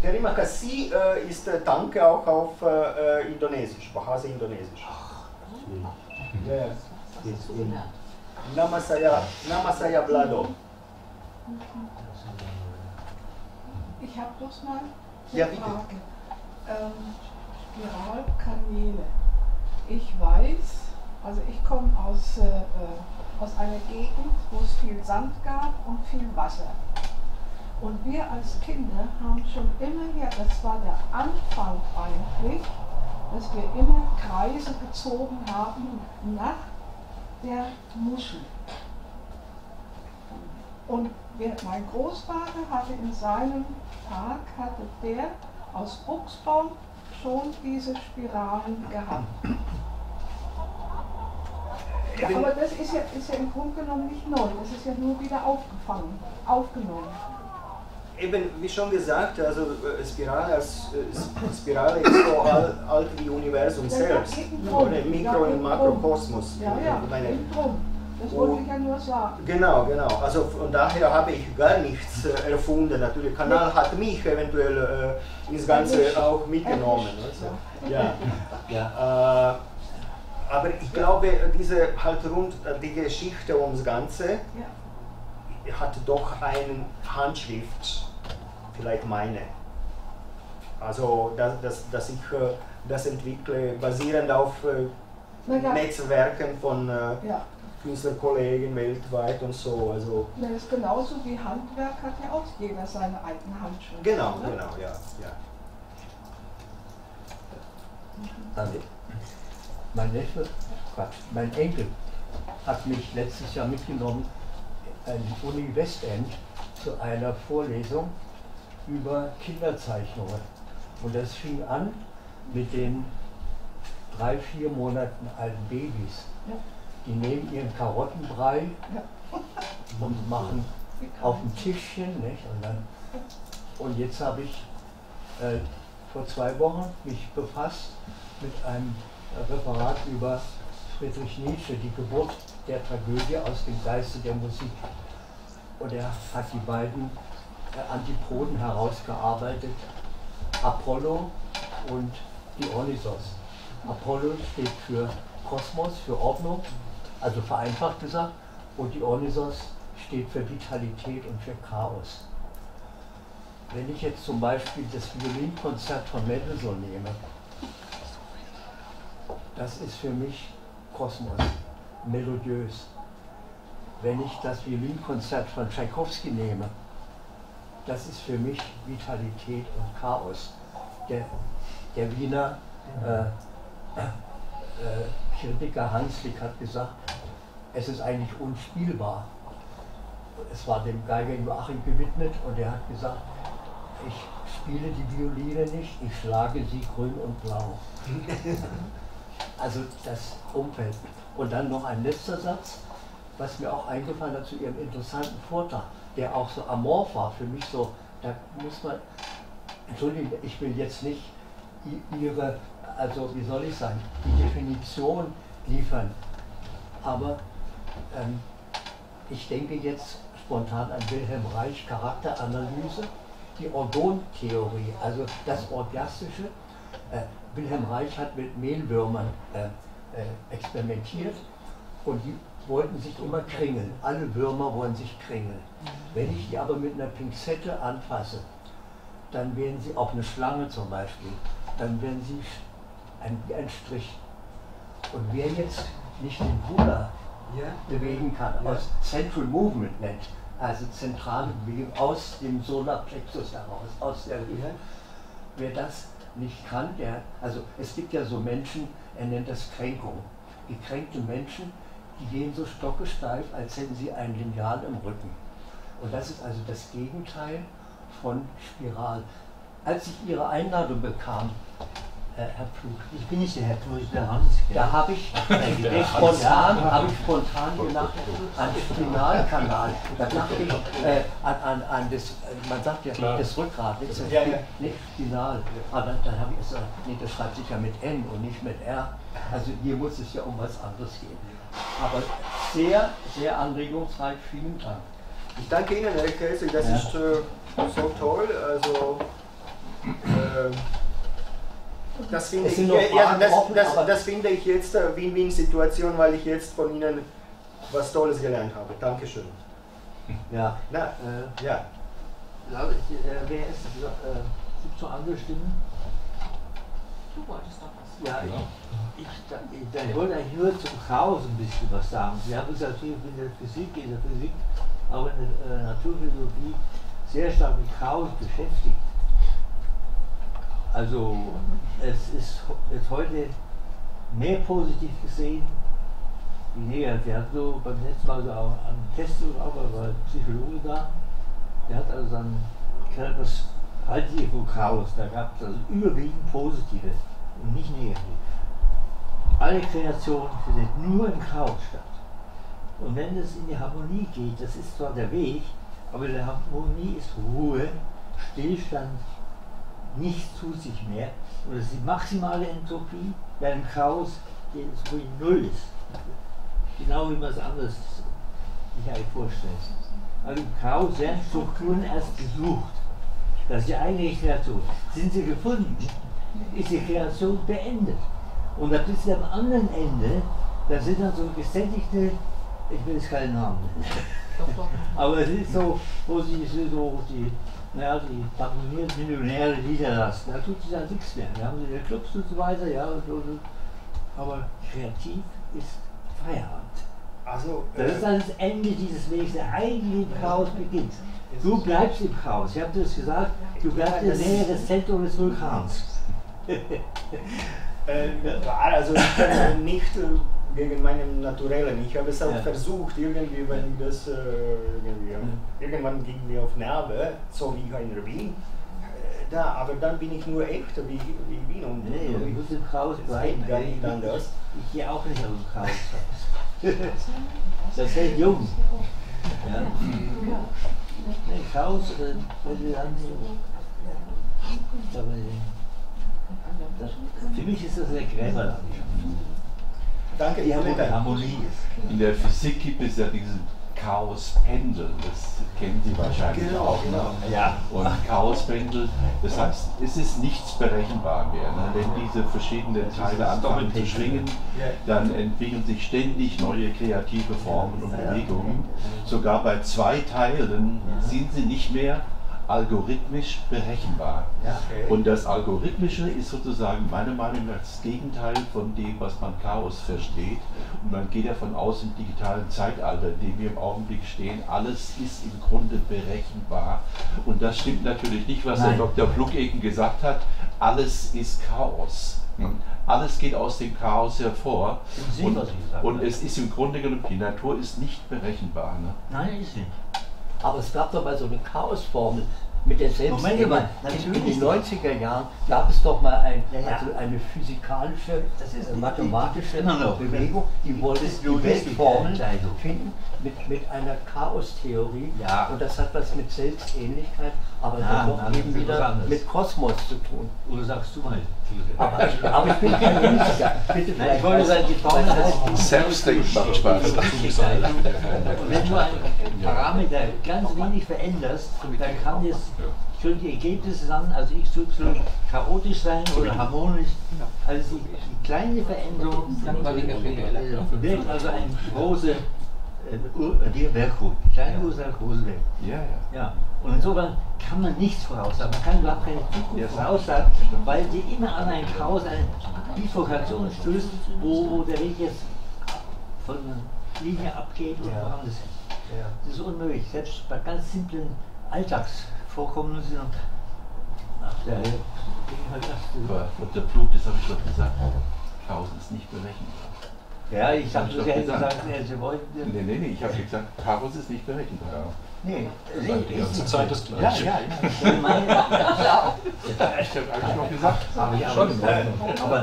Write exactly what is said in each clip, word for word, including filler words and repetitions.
Terima kasih äh, ist äh, Danke auch auf äh, Indonesisch, Bahasa Indonesisch. Ja, ja. Nama saya, nama saya Vlado. Ich habe bloß mal eine Ja, bitte. Frage. Ähm, Spiralkanäle. Ich weiß, also ich komme aus, äh, aus einer Gegend, wo es viel Sand gab und viel Wasser. Und wir als Kinder haben schon immer hier, das war der Anfang eigentlich, dass wir immer Kreise gezogen haben nach der Muschel. Und wir, mein Großvater hatte in seinem Tag, hatte der aus Buchsbaum schon diese Spiralen gehabt. Ja, aber das ist ja, ist ja im Grunde genommen nicht neu, das ist ja nur wieder aufgefangen, aufgenommen. Eben, wie schon gesagt, also äh, Spirale, als, äh, Spirale ist so alt, alt wie Universum Ja, selbst, ja, oder Mikro- ja, und Makrokosmos. Ja, ja, Ich meine, eben drum. Das wollte ich ja nur sagen. Genau, genau. Also von daher habe ich gar nichts äh, erfunden. Natürlich, Kanal hat mich eventuell äh, ins Ganze Erwischt. auch mitgenommen. Erwischt, Also, ja. Ja, äh, aber ich glaube, diese halt rund äh, die Geschichte ums Ganze Ja. hat doch eine Handschrift, vielleicht meine. Also, dass, dass, dass ich äh, das entwickle, basierend auf äh, Na ja. Netzwerken von äh, Ja. Künstlerkollegen weltweit und so. Also, Das ist genauso wie Handwerk, hat ja auch jeder seine eigene Handschrift. genau, oder? genau, ja. ja. Also, mein Neffe, Quatsch, mein Enkel hat mich letztes Jahr mitgenommen an die Uni Westend zu einer Vorlesung über Kinderzeichnungen. Und das fing an mit den drei, vier Monaten alten Babys. Ja. Die nehmen ihren Karottenbrei Ja. und machen auf dem Tischchen, nicht? Und, dann, und jetzt habe ich äh, vor zwei Wochen mich befasst mit einem Referat über Friedrich Nietzsche, die Geburt der Tragödie aus dem Geiste der Musik. Und er hat die beiden äh, Antipoden herausgearbeitet, Apollo und Dionysos. Apollo steht für Kosmos, für Ordnung, also vereinfacht gesagt, und Dionysos steht für Vitalität und für Chaos. Wenn ich jetzt zum Beispiel das Violinkonzert von Mendelssohn nehme, das ist für mich Kosmos, melodiös. Wenn ich das Violinkonzert von Tschaikowski nehme, das ist für mich Vitalität und Chaos. Der, der Wiener äh, äh, Kritiker Hanslick hat gesagt, es ist eigentlich unspielbar. Es war dem Geiger Joachim gewidmet und er hat gesagt, ich spiele die Violine nicht, ich schlage sie grün und blau. Also das Umfeld. Und dann noch ein letzter Satz, was mir auch eingefallen hat zu Ihrem interessanten Vortrag, der auch so amorph war für mich so, da muss man, entschuldigen, ich will jetzt nicht Ihre, also wie soll ich sagen, die Definition liefern, aber ähm, ich denke jetzt spontan an Wilhelm Reich, Charakteranalyse, die Orgontheorie, also das Orgastische. Äh, Wilhelm Reich hat mit Mehlwürmern äh, äh, experimentiert und die wollten sich immer kringeln. Alle Würmer wollen sich kringeln. Wenn ich die aber mit einer Pinzette anfasse, dann werden sie, auch eine Schlange zum Beispiel, dann werden sie ein, wie ein Strich. Und wer jetzt nicht den Buddha Ja. bewegen kann, Ja. aus Central Movement nennt, also zentrale Bewegung aus dem Solarplexus heraus, aus der Höhe, wer das nicht kann, der, also es gibt ja so Menschen, er nennt das Kränkung. Gekränkte Menschen, die gehen so stockesteif, als hätten sie ein Lineal im Rücken. Und das ist also das Gegenteil von Spiral. Als ich Ihre Einladung bekam, äh, Herr Pflug, Ich bin nicht der Herr Pflug, ich bin der Hans. da habe ich äh, spontan, habe ich spontan gedacht an Spinalkanal. Da dachte ich äh, an, an, an das, man sagt ja Klar. das Rückgrat, nicht, Ja, ja. nicht Spinal. Aber dann, dann habe ich gesagt, nee, das schreibt sich ja mit N und nicht mit R. Also hier muss es ja um was anderes gehen. Aber sehr, sehr anregungsreich, vielen Dank. Ich danke Ihnen, Herr Käse, das Ja. ist äh, so toll. Also, ähm, das, finde Es ich, sind noch ja, ja, Fragen das, offen, das, aber- das finde ich jetzt eine Win-Win-Situation, weil ich jetzt von Ihnen was Tolles gelernt habe. Dankeschön. Ja, Na, äh, ja. ja, äh, wer ist, äh, gibt es noch andere Stimmen? Du wolltest doch was. Ja, ich, ich, ich, ich wollte eigentlich nur zum Chaos ein bisschen was sagen. Sie haben uns natürlich in der Physik, in der Physik, auch in der äh, Naturphilosophie sehr stark mit Chaos beschäftigt. Also es ist jetzt heute mehr positiv gesehen wie negativ. Wir hatten so beim letzten Mal so auch einen Test, auch war ein Psychologe da, der hat also dann gesagt, was haltet ihr von Chaos? Da gab es also überwiegend positive und nicht negativ. Alle Kreationen findet nur im Chaos statt. Und wenn es in die Harmonie geht, das ist zwar der Weg, aber in der Harmonie ist Ruhe, Stillstand, nichts tut sich mehr. Und das ist die maximale Entropie, während im Chaos die Entropie null ist. Genau wie man es anders sich eigentlich vorstellt. Also im Chaos werden Strukturen erst gesucht. Das ist die eigentliche Kreation. Sind sie gefunden, ist die Kreation beendet. Und da bist du am anderen Ende, da sind dann so gesättigte, ich will jetzt keinen Namen nennen, aber es ist so, wo sie so die, naja, die pensionierten Millionäre niederlassen, da tut sich dann nichts mehr. Da haben sie die Clubs und so weiter, ja, und so, aber kreativ ist Feierabend. Also, Das äh, ist dann das Ende dieses Weges, der eigentlich im Chaos beginnt. Du bleibst im Chaos, ich habe dir das gesagt, du bleibst in der Nähe des Zentrums des Vulkans. Äh, also ich bin nicht äh, gegen meinen Naturellen. Ich habe es auch Ja. versucht, irgendwie, wenn ich das äh, irgendwie, Ja. irgendwann ging mir auf Nerven, so wie ich in Wien. Äh, da, aber dann bin ich nur echt, wie, wie ich bin. Und, Nee, du und musst im Chaos es bleiben. geht gar nicht anders. Ich, ich gehe auch nicht aus dem Chaos raus. Das hält jung. Ja. Nee, Chaos, äh, wenn du dann aber, das, für mich ist das eine Gräberlandschaft. Danke, Die Herr Harmonie, Lehrer. Harmonie ist. In der Physik gibt es ja diesen Chaospendel, das kennen Sie wahrscheinlich Genau, auch. genau. Ne? Ja. Und Chaospendel, das heißt, es ist nichts berechenbar mehr. Ne? Wenn diese verschiedenen Teile anfangen zu schwingen, dann entwickeln sich ständig neue kreative Formen und Bewegungen. Sogar bei zwei Teilen sind sie nicht mehr algorithmisch berechenbar. Okay. Und das Algorithmische ist sozusagen meiner Meinung nach das Gegenteil von dem, was man Chaos versteht. Und man geht davon aus, im digitalen Zeitalter, in dem wir im Augenblick stehen, alles ist im Grunde berechenbar. Und das stimmt natürlich nicht, was Nein. der Doktor Pluk eben gesagt hat. Alles ist Chaos. Alles geht aus dem Chaos hervor. Sie, Und, was ich gesagt und habe. es ist im Grunde genommen, die Natur ist nicht berechenbar. Ne? Nein, ist nicht. Aber es gab doch mal so eine Chaosformel mit der Moment Selbstliebe. mal, In natürlich den nicht. neunziger Jahren gab es doch mal ein, Ja, ja. also eine physikalische, Das ist äh, die- mathematische immer noch. Bewegung, die wollte Das ist die Logistik, Weltformel Entscheidung. finden mit, mit einer Chaostheorie. Ja. Und das hat was mit Selbstähnlichkeit, aber Ja, dann doch na, das eben ist was wieder anderes. mit Kosmos zu tun. Oder sagst du mal? Aber ich, aber ich bin kein Physiker. Bitte Nein, ich wollte vielleicht- sagen, die Formel heißt Selbstdenken macht Spaß. Und wenn du einen Parameter ganz wenig veränderst, dann kann das schon die Ergebnisse dann, also x y, chaotisch sein oder harmonisch. Also die, die kleine Veränderung äh, wirkt also eine große äh, Ur- äh, Wirkung. Die kleine Ursache, große Wirkung. Ja, ja. Ja, und insofern kann man nichts voraussagen, man kann überhaupt keine Zukunft voraussagen, weil sie immer an ein Chaos, eine Bifurkation stößt, wo, wo der Weg jetzt von der Linie abgeht und Ja. woanders hin. Das ist unmöglich, selbst bei ganz simplen Alltagsvorkommnissen. Ach, der halt Aber Doktor Pluk, das habe ich doch gesagt, Chaos ist nicht berechenbar. Ja, ich Hab habe ich das doch ja gesagt. gesagt, äh, Sie wollten. Nee, nee, nee, ich habe gesagt, Chaos ist nicht berechenbar. Nee, Das sagt die ganze Zeit das Ja, Gleiche. ja, ja. Ich meine, Ja, ich habe eigentlich noch gesagt. aber ja, Schon. aber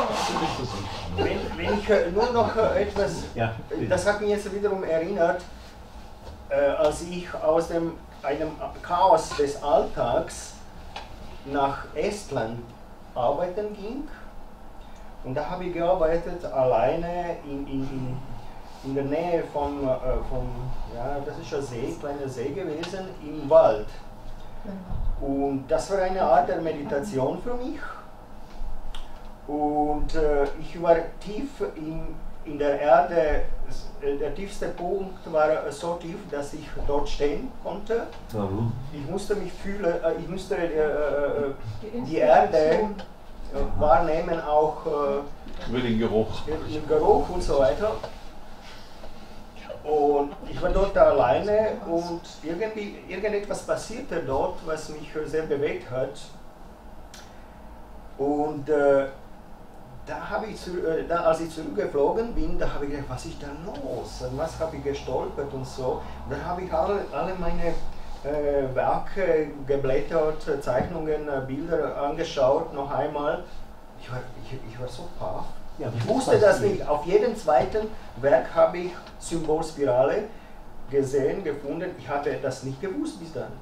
Wenn, wenn ich äh, nur noch äh, etwas, ja, das hat mich jetzt wiederum erinnert, äh, als ich aus dem, einem Chaos des Alltags nach Estland arbeiten ging. Und da habe ich gearbeitet alleine in, in, in, in der Nähe vom, äh, vom, ja, das ist ein See, kleiner See gewesen, im Wald. Und das war eine Art der Meditation für mich. Und äh, ich war tief in, in der Erde, der tiefste Punkt war so tief, dass ich dort stehen konnte. Warum? Ich musste mich fühlen, äh, ich musste äh, die Erde äh, wahrnehmen, auch äh, Über den Geruch. den Geruch und so weiter. Und ich war dort alleine und irgendwie, irgendetwas passierte dort, was mich sehr bewegt hat. Und äh, da habe ich, zu, äh, da, als ich zurückgeflogen bin, da habe ich gedacht, was ist da los? Und was habe ich gestolpert und so. Und dann habe ich alle, alle meine äh, Werke geblättert, Zeichnungen, äh, Bilder angeschaut, noch einmal. Ich war, ich, ich war so baff. Ja, Ich wusste das nicht. Auf jedem zweiten Werk habe ich Symbolspirale gesehen, gefunden. Ich hatte das nicht gewusst bis dann.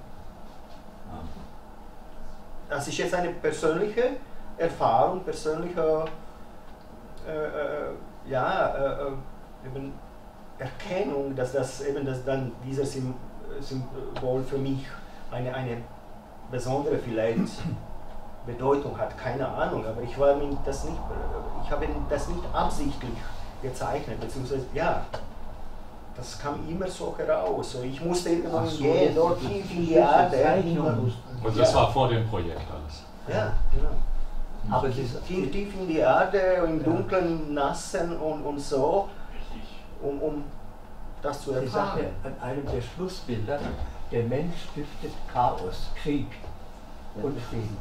Das ist jetzt eine persönliche Erfahrung, persönliche äh, äh, ja, äh, eben Erkennung, dass das eben das dann dieses Symbol für mich eine, eine besondere vielleicht Bedeutung hat, keine Ahnung, aber ich war mir das nicht, ich habe das nicht absichtlich gezeichnet, beziehungsweise ja, das kam immer so heraus. So, ich musste irgendwann So, gehen, dort tief in die Erde. Und das war vor dem Projekt alles. Ja, genau. Aber das, Tief, tief in die Erde, im Dunkeln, Nassen und, und so, um, um das zu Sie sagt erfahren. ja an einem der Schlussbilder, der Mensch stiftet Chaos, Krieg und Frieden.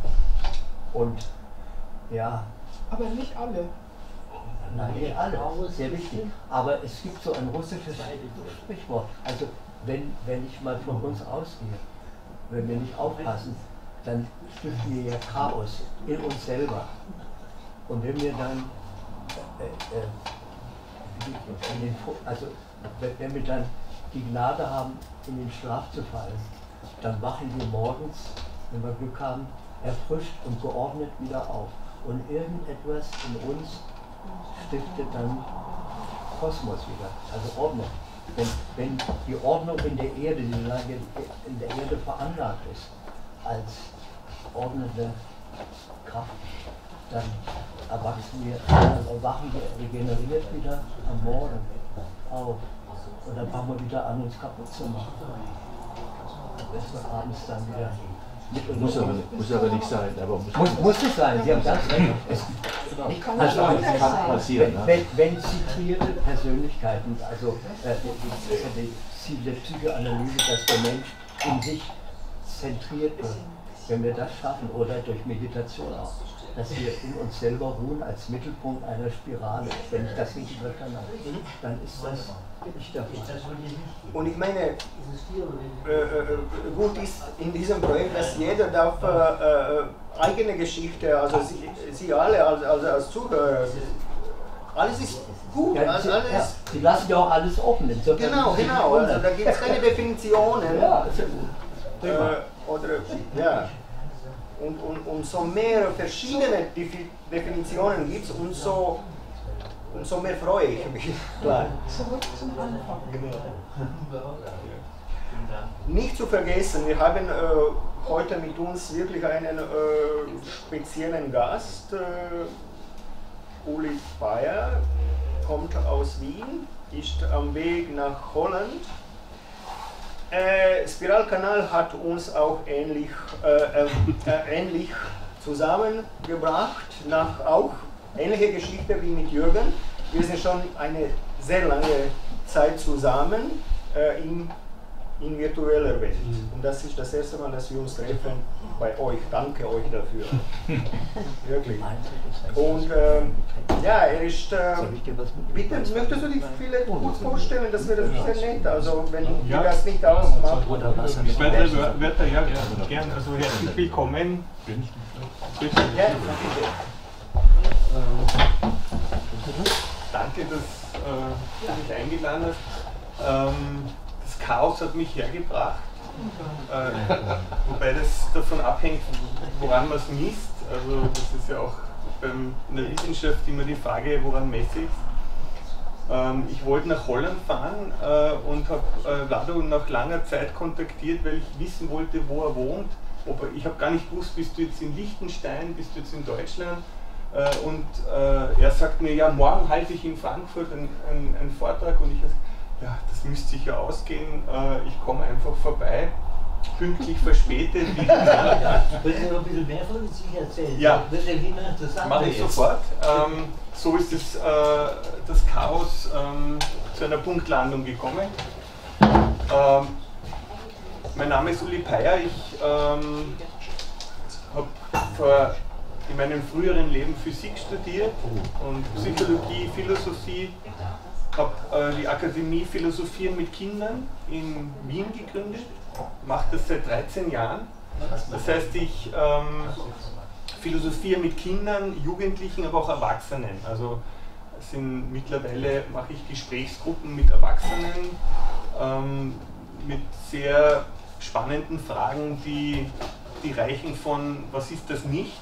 Und ja, Aber nicht alle. nein, nicht alle, sehr wichtig. Aber es gibt so ein russisches Sprichwort. Also wenn, wenn ich mal von uns ausgehe, wenn wir nicht aufpassen, dann stiften wir ja Chaos in uns selber. Und wenn wir dann, äh, äh, in den, also wenn wir dann die Gnade haben, in den Schlaf zu fallen, dann wachen wir morgens, wenn wir Glück haben, erfrischt und geordnet wieder auf. Und irgendetwas in uns stiftet dann Kosmos wieder, also Ordnung. Wenn, wenn die Ordnung in der Erde, die in der Erde veranlagt ist, als ordnende Kraft, dann erwachsen wir, dann erwachen wir regeneriert wieder am Morgen auf. Und dann fangen wir wieder an, uns kaputt zu machen. Bis wir abends dann wieder mit Muss aber, muss aber nicht sein. Aber muss, muss, muss es sein, Sie haben ganz recht. Es, Ich kann also, das es anders kann sein. passieren. wenn, wenn, wenn zitierte Persönlichkeiten, also äh, das ist ja das Ziel der Psychoanalyse, dass der Mensch in sich zentriert wird. Wenn wir das schaffen, oder durch Meditation auch, dass wir in uns selber ruhen als Mittelpunkt einer Spirale. Wenn ich das richtig verstanden habe, dann ist das nicht dafür. Und ich meine, äh, äh, gut ist in diesem Projekt, dass jeder darf äh, äh, eigene Geschichte, also Sie, Sie alle als, als, als Zuhörer, alles ist gut, Ja, alles, sie, alles ja, sie lassen ja auch alles offen. Insofern genau, ist es genau, nicht also da gibt es keine Definitionen. Ja, ist ja gut. Äh, oder, ja. Und, und, und so mehr verschiedene Defi Definitionen gibt es, umso, umso mehr freue ich mich. Klar. Zurück zum Anfang. Nicht zu vergessen, wir haben äh, heute mit uns wirklich einen äh, speziellen Gast. Äh, Uli Bayer kommt aus Wien, ist am Weg nach Holland. Äh, Spiralkanal hat uns auch ähnlich, äh, äh, äh, ähnlich zusammengebracht, nach auch ähnliche Geschichte wie mit Jürgen. Wir sind schon eine sehr lange Zeit zusammen äh, in, in virtueller Welt. Und das ist das erste Mal, dass wir uns treffen bei euch. Danke euch dafür. Wirklich. Und äh, ja, er ist. Äh, bitte, möchtest du dich vielleicht kurz vorstellen? Das wäre sehr nett. Also, wenn Ja. ihr das nicht ausmacht. Oder Wasser mit Weitere Wör- Wörter, ja, gern. Also herzlich willkommen. Bitte. Ja, bitte. Danke, dass äh, du mich eingeladen hast. Ähm, das Chaos hat mich hergebracht. Äh, wobei das davon abhängt, woran man es misst. Also das ist ja auch beim, in der Wissenschaft immer die Frage, woran messe ich es. Ähm, ich wollte nach Holland fahren äh, und habe äh, Vlado nach langer Zeit kontaktiert, weil ich wissen wollte, wo er wohnt. ob er, ich habe gar nicht gewusst, bist du jetzt in Liechtenstein, bist du jetzt in Deutschland? Äh, und äh, er sagt mir, ja, morgen halte ich in Frankfurt einen, einen, einen Vortrag und ich sage, ja, das müsste sich ja ausgehen, äh, ich komme einfach vorbei, pünktlich verspätet. Ja, wollen Sie noch ein bisschen mehr von sich erzählen? Ja, das wird ja immer interessanter. mache ich sofort. Ähm, so ist das, äh, das Chaos ähm, zu einer Punktlandung gekommen. Ähm, mein Name ist Uli Peyer, ich ähm, habe in meinem früheren Leben Physik studiert und Psychologie, Philosophie, habe äh, die Akademie Philosophieren mit Kindern in Wien gegründet, mache das seit dreizehn Jahren. Das heißt, ich ähm, philosophiere mit Kindern, Jugendlichen, aber auch Erwachsenen. Also sind, mittlerweile mache ich Gesprächsgruppen mit Erwachsenen, ähm, mit sehr spannenden Fragen, die, die reichen von, was ist das nicht?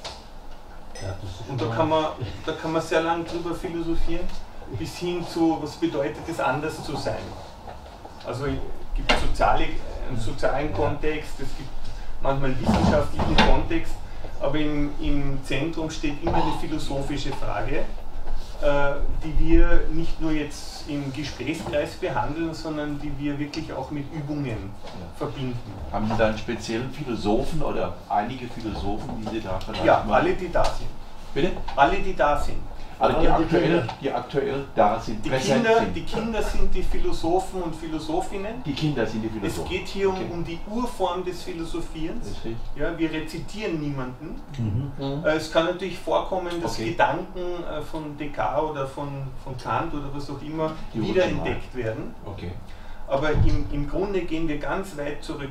Und da kann man, da kann man sehr lange drüber philosophieren, bis hin zu, was bedeutet es, anders zu sein. Also es gibt soziale, einen sozialen Kontext, es gibt manchmal einen wissenschaftlichen Kontext, aber im, im Zentrum steht immer eine philosophische Frage, äh, die wir nicht nur jetzt im Gesprächskreis behandeln, sondern die wir wirklich auch mit Übungen ja. verbinden. Haben Sie da einen speziellen Philosophen oder einige Philosophen, die Sie da vielleicht Ja, mal alle, die da sind. Bitte? Alle, die da sind. Also die aktuell, die aktuell da sind, Die präsent Kinder, sind. die Kinder sind die Philosophen und Philosophinnen. Die Kinder sind die Philosophen. Es geht hier um, Okay. um die Urform des Philosophierens. Richtig. Ja, wir rezitieren niemanden. Mhm. Äh, Es kann natürlich vorkommen, dass Okay. Gedanken äh, von Descartes oder von, von Kant oder was auch immer Die wiederentdeckt werden. Okay. Aber im, im Grunde gehen wir ganz weit zurück.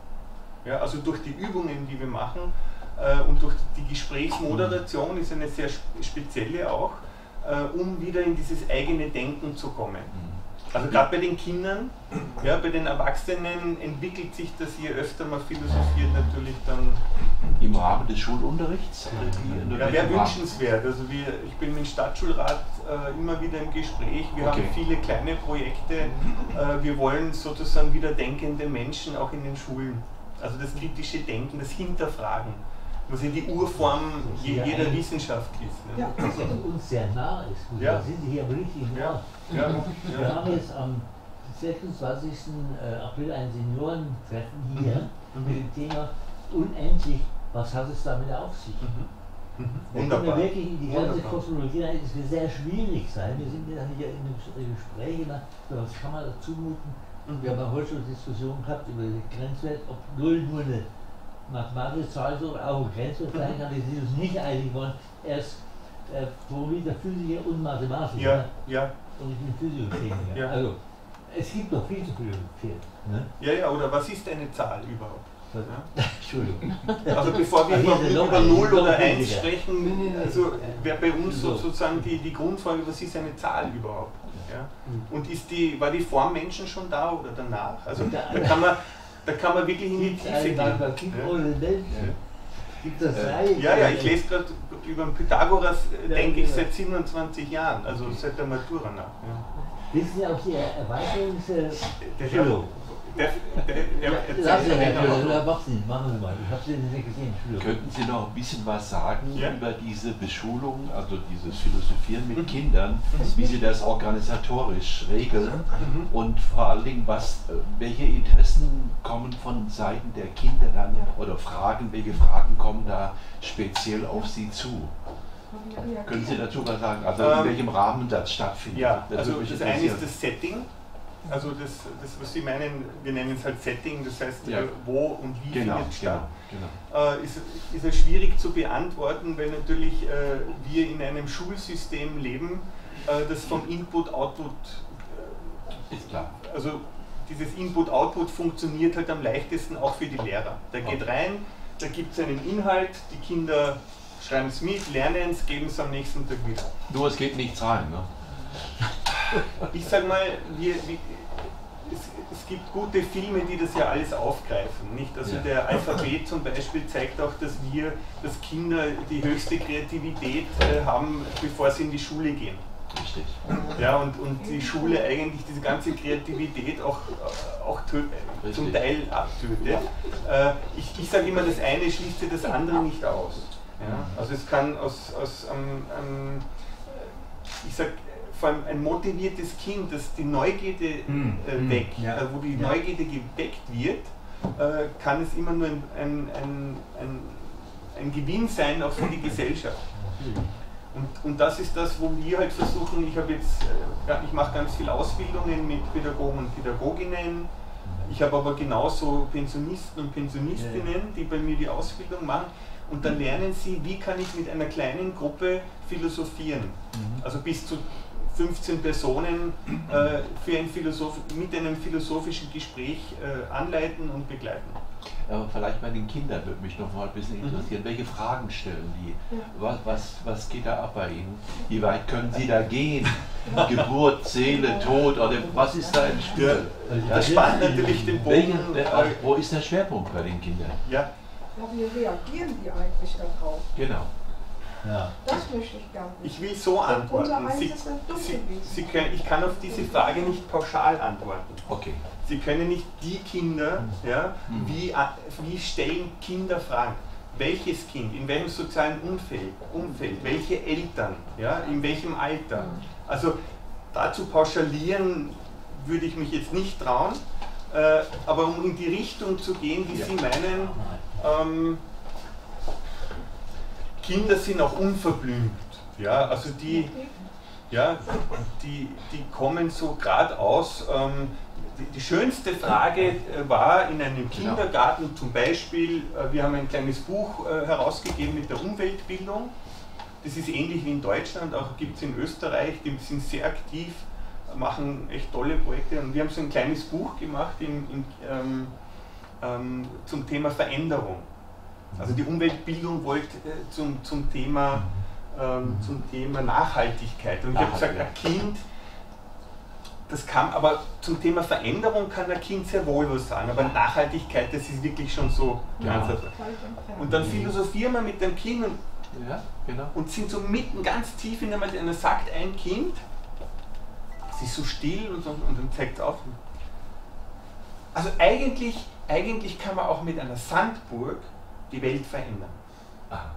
Ja, also durch die Übungen, die wir machen äh, und durch die Gesprächsmoderation ist eine sehr spezielle auch, äh, um wieder in dieses eigene Denken zu kommen. Also gerade bei den Kindern, ja, bei den Erwachsenen entwickelt sich das, je öfter man philosophiert, natürlich dann. Im Rahmen des Schulunterrichts? Ja, wäre wünschenswert. Also wir, ich bin mit dem Stadtschulrat äh, immer wieder im Gespräch. Wir Okay. haben viele kleine Projekte. Äh, wir wollen sozusagen wieder denkende Menschen auch in den Schulen. Also das kritische Denken, das Hinterfragen, was ja die Urform je, jeder Wissenschaft ist. Ne? Ja. Das uns sehr nah ist. Gut, Ja. Da sind Sie hier richtig im Ja. Ort. Ja. Wir Ja. haben jetzt am sechsundzwanzigsten April ein Seniorentreffen hier Mhm. mit dem Thema unendlich, was hat es damit auf sich? Mhm. Da können wir Wunderbar. wirklich in die ganze Wunderbar. Kosmologie rein, es wird sehr schwierig sein. Wir sind ja hier in einem Gespräch, was kann man da zumuten? Mhm. Wir haben ja heute schon Diskussionen gehabt über den Grenzwert, ob null nur eine mathematische Zahl ist oder auch ein Grenzwert sein kann. Wir sind uns nicht einig geworden. Erst äh, promoviert der Physiker und Mathematiker. Ja, ja. Und ich bin Physiochemiker. Ja. Also, es gibt noch viel zu philosophieren. Ne? Ja, ja, oder was ist eine Zahl überhaupt? Ja? Entschuldigung. Also bevor wir Aber über, hier sind über noch null einige oder eins Weniger. sprechen, also wäre bei uns So. sozusagen die, die Grundfrage, was ist eine Zahl überhaupt? Ja? Und ist die, war die Form Menschen schon da oder danach? Also da kann man, da kann man wirklich in die Gibt es Tiefe eine gehen. Mathematik ohne Menschen? Gibt es drei? Ja, ja, ich lese gerade über den Pythagoras, äh, denke ich, seit siebenundzwanzig Jahren, also seit der Matura nach. Ja. Wissen Sie auch die Erweiterungs... Der, Entschuldigung. der, der, der, Ja, der lassen Sie erzählt mich, genau. oder machen Sie, machen Sie mal. Ich habe Sie nicht gesehen, Entschuldigung. Könnten Sie noch ein bisschen was sagen Ja. über diese Beschulung, also dieses Philosophieren mit Mhm. Kindern, wie Sie das organisatorisch regeln Mhm. und vor allen Dingen, was, äh, welche Interessen kommen von Seiten der Kinder dann oder Fragen, welche Fragen kommen da speziell auf Sie zu? Können Sie dazu was sagen, also Ähm, in welchem Rahmen das stattfindet? Ja, Das also würde mich das eine ist interessieren. das Setting, also das, das was Sie meinen, wir nennen es halt Setting, das heißt Ja. äh, wo und wie Genau, findet es genau, statt. genau. Äh, ist, ist ja schwierig zu beantworten, weil natürlich äh, wir in einem Schulsystem leben, äh, das vom Input-Output, Ist klar. äh, also dieses Input-Output funktioniert halt am leichtesten auch für die Lehrer. Der geht rein, da gibt es einen Inhalt, die Kinder schreiben es mit, lernen es, geben es am nächsten Tag wieder. Nur es geht nichts rein, ne? Ich sag mal, wir, wir, es, es gibt gute Filme, die das ja alles aufgreifen. Nicht? Also Ja. der Alphabet zum Beispiel zeigt auch, dass wir, dass Kinder die höchste Kreativität äh, haben, bevor sie in die Schule gehen. Richtig. Ja, und, und die Schule eigentlich diese ganze Kreativität auch, auch zum Teil abtötet. Äh, ich ich sage immer, das eine schließt ja das andere nicht aus. Ja? Also es kann aus, aus ähm, ähm, ich sage, vor allem ein motiviertes Kind, das die Neugierde äh, weckt, ja. äh, wo die ja. Neugierde geweckt wird, äh, kann es immer nur ein, ein, ein, ein, ein Gewinn sein, auch für die Gesellschaft. Und, und das ist das, wo wir halt versuchen, ich habe jetzt, äh, ich mache ganz viele Ausbildungen mit Pädagogen und Pädagoginnen, ich habe aber genauso Pensionisten und Pensionistinnen, die bei mir die Ausbildung machen, und dann lernen sie, wie kann ich mit einer kleinen Gruppe philosophieren, also bis zu fünfzehn Personen äh, für ein Philosoph mit einem philosophischen Gespräch äh, anleiten und begleiten. Aber vielleicht bei den Kindern würde mich noch mal ein bisschen interessieren. Mhm. Welche Fragen stellen die? Was, was, was geht da ab bei Ihnen? Wie weit können Sie da gehen? Geburt, Seele, Tod, oder was ist da im Spiel? Ja, das spannt natürlich den Bogen. Welche, also, wo ist der Schwerpunkt bei den Kindern? Ja. Ja, wie reagieren die eigentlich darauf? Genau. Ja. Das möchte ich gerne wissen. Ich will so antworten. Sie, Sie, Sie können, ich kann auf diese Frage nicht pauschal antworten. Okay. Sie können nicht die Kinder, ja, wie, wie stellen Kinder Fragen? Welches Kind, in welchem sozialen Umfeld, Umfeld welche Eltern, ja, in welchem Alter? Also dazu pauschalieren würde ich mich jetzt nicht trauen, äh, aber um in die Richtung zu gehen, die Sie meinen, ähm, Kinder sind auch unverblümt, ja, also die, ja, die, die kommen so geradeaus. Ähm, die, die schönste Frage äh, war in einem Kindergarten zum Beispiel, äh, wir haben ein kleines Buch äh, herausgegeben mit der Umweltbildung, das ist ähnlich wie in Deutschland, auch gibt es in Österreich, die sind sehr aktiv, machen echt tolle Projekte, und wir haben so ein kleines Buch gemacht in, in, ähm, ähm, zum Thema Veränderung. Also die Umweltbildung wollte äh, zum, zum, Thema, ähm, zum Thema Nachhaltigkeit. Und ich habe gesagt, ein Kind, das kann, aber zum Thema Veränderung kann ein Kind sehr wohl was sagen, aber Nachhaltigkeit, das ist wirklich schon so ganz. Ja. Und dann philosophieren wir mit dem Kind und, ja, genau. und sind so mitten ganz tief in der Materie. Und sagt ein Kind, es ist so still und, so, und dann zeigt es auf. Also eigentlich, eigentlich kann man auch mit einer Sandburg die Welt verändern. Aha.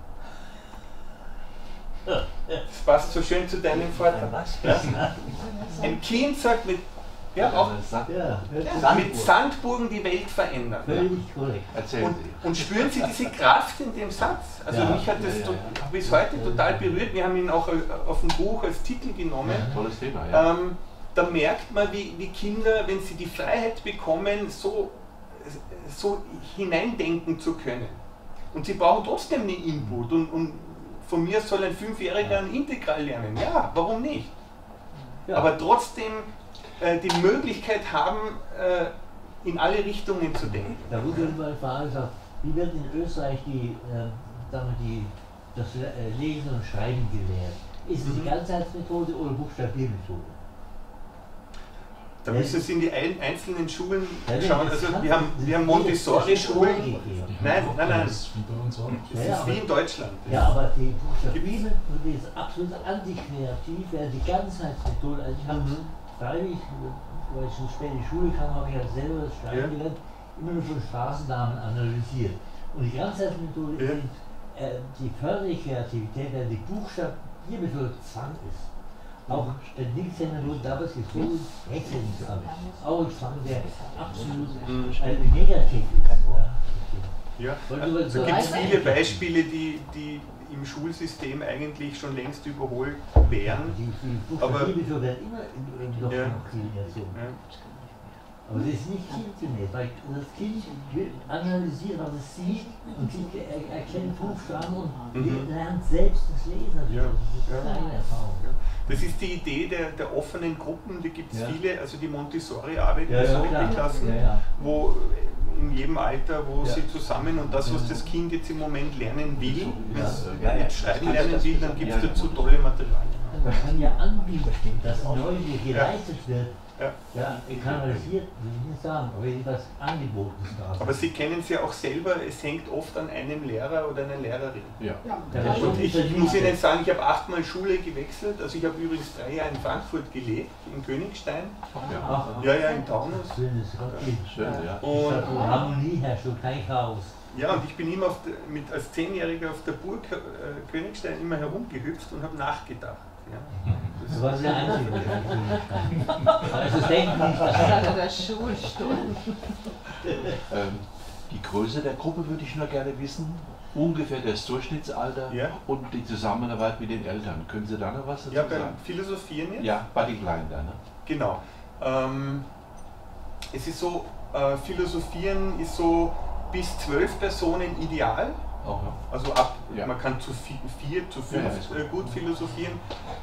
Das passt so schön zu deinem Vortrag. Ja. Ein Kind sagt mit, ja, auch, ja, ja, mit Sandburgen die Welt verändern. Völlig korrekt. Und, und spüren Sie diese Kraft in dem Satz? Also ja, mich hat das ja, ja, ja. bis heute total berührt. Wir haben ihn auch auf dem Buch als Titel genommen. Ja, tolles Thema, ja. Ähm, da merkt man, wie, wie Kinder, wenn sie die Freiheit bekommen, so, so hineindenken zu können. Und sie brauchen trotzdem einen Input, und, und von mir soll ein Fünfjähriger ein Integral lernen. Ja, warum nicht? Ja. Aber trotzdem äh, die Möglichkeit haben, äh, in alle Richtungen zu denken. Da wurde mal fragen, wie wird in Österreich die, äh, sagen wir, die, das äh, Lesen und Schreiben gelehrt? Ist es die Ganzheitsmethode oder Buchstabiermethode? Da müssen Sie in die einzelnen Schulen schauen. Also wir haben, wir haben Montessori-Schulen. Nein, nein, nein. Das ist wie bei uns auch. Das ist wie in Deutschland. Ja, aber die Buchstabiermethode ist absolut antikreativ, während die Ganzheitsmethode, also ich habe freiwillig, weil ich schon spät in die Schule kam, habe ich ja selber das Schreiben gelernt, immer nur schon Straßennamen analysiert. Und die Ganzheitsmethode ist äh, die förderliche Kreativität, während die Buchstabiermethode Zwang ist. Auch der Linkshänder wurde damals gefunden, Rechtshänder, auch ein Zwang, der absolut äh, negativ ist. Ja, also es gibt viele Beispiele, die, die im Schulsystem eigentlich schon längst überholt wären. Die, die Buchstabiermethode werden immer in die Doktrination. Ja. Aber das ist nicht kindgemäß, weil das Kind will analysieren, was es sieht, und sieht, er erkennt Buchstaben und mhm. lernt selbst das Lesen. Also ja. Das ist eine Erfahrung. Ja. Das ist die Idee der, der offenen Gruppen, die gibt es ja. viele, also die Montessori-Arbeit, ja, so ja, die Klassen, ja, ja. wo in jedem Alter, wo ja. sie zusammen, und das, was das Kind jetzt im Moment lernen will, wenn es ja. ja. schreiben lernen will, dann gibt es dazu tolle Materialien. Man kann ja anbieten, dass Neugier geleistet wird, Ja. Ja, kanalisiert, will ich nicht sagen, aber etwas angeboten ist. Aber Sie kennen es ja auch selber, es hängt oft an einem Lehrer oder einer Lehrerin. Ja. Ja. Ja, Und ich, ich muss Ihnen sagen, ich habe achtmal Schule gewechselt, also ich habe übrigens drei Jahre in Frankfurt gelebt, in Königstein. Ja. Ach, Ja, ja, im Taunus. schönes Gott. Schön, ja. Und, Wo Harmonie herrscht und kein Chaos. ja, und ich bin immer auf der, mit, als Zehnjähriger auf der Burg äh, Königstein immer herumgehüpft und habe nachgedacht. Ja. Das war der einzige Königstein. Also denken nicht, dass Statt der Schulstunden. Ähm, die Größe der Gruppe würde ich nur gerne wissen. Ungefähr das Durchschnittsalter Ja. und die Zusammenarbeit mit den Eltern. Können Sie da noch was dazu Ja, beim sagen? Philosophieren jetzt? Ja, bei den Kleinen da, ne? Genau. Ähm, es ist so, äh, Philosophieren ist so bis zwölf Personen ideal. Auch, ja. Also ab, Ja. man kann zu vi- vier, zu Ja, fünf ist gut. äh, gut philosophieren.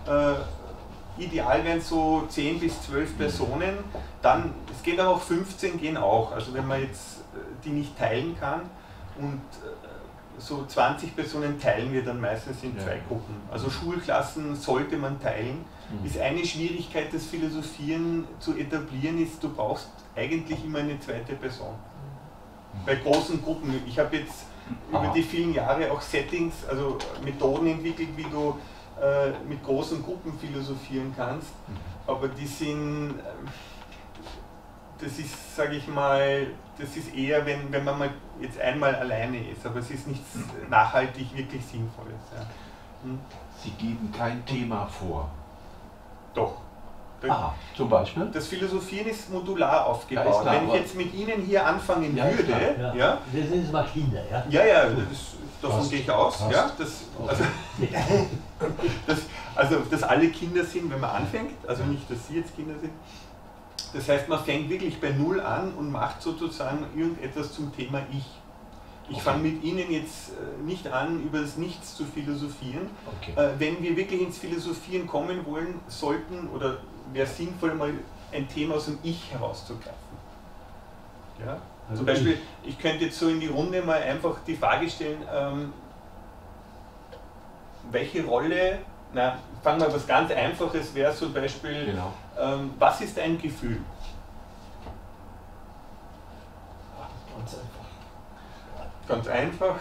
Äh, ideal wären so zehn bis zwölf Personen. Dann, es geht aber auch fünfzehn, gehen auch. Also wenn man jetzt äh, die nicht teilen kann. Und äh, so zwanzig Personen teilen wir dann meistens in Ja. zwei Gruppen. Also Schulklassen sollte man teilen. Mhm. Ist eine Schwierigkeit, das Philosophieren zu etablieren, ist, du brauchst eigentlich immer eine zweite Person. Bei großen Gruppen. Ich habe jetzt über Aha. die vielen Jahre auch Settings, also Methoden entwickelt, wie du äh, mit großen Gruppen philosophieren kannst. Aber die sind, äh, das ist, sage ich mal, das ist eher, wenn, wenn man mal jetzt einmal alleine ist, aber es ist nichts nachhaltig wirklich Sinnvolles. Ja. Hm? Sie geben kein Thema vor. Doch. Ah, zum Beispiel? Das Philosophieren ist modular Ja, aufgebaut. ist klar, Wenn ich aber- jetzt mit Ihnen hier anfangen Ja, ist würde, klar, ja, Ja. ja, Wir sind jetzt mal Kinder, ja? ja, das, davon Passt. gehe ich aus. Passt. Ja, das, also, das, also, dass alle Kinder sind, wenn man anfängt, also nicht, dass Sie jetzt Kinder sind. Das heißt, man fängt wirklich bei Null an und macht sozusagen irgendetwas zum Thema Ich. Ich Okay. fange mit Ihnen jetzt äh, nicht an, über das Nichts zu philosophieren. Okay. Äh, wenn wir wirklich ins Philosophieren kommen wollen, sollten oder wäre sinnvoll, mal ein Thema aus dem Ich herauszugreifen. Ja? Also Zum Beispiel, ich könnte jetzt so in die Runde mal einfach die Frage stellen, ähm, welche Rolle, na, fangen wir was ganz Einfaches, wäre zum Beispiel, Genau. ähm, was ist ein Gefühl? Ganz einfach. Ganz einfach.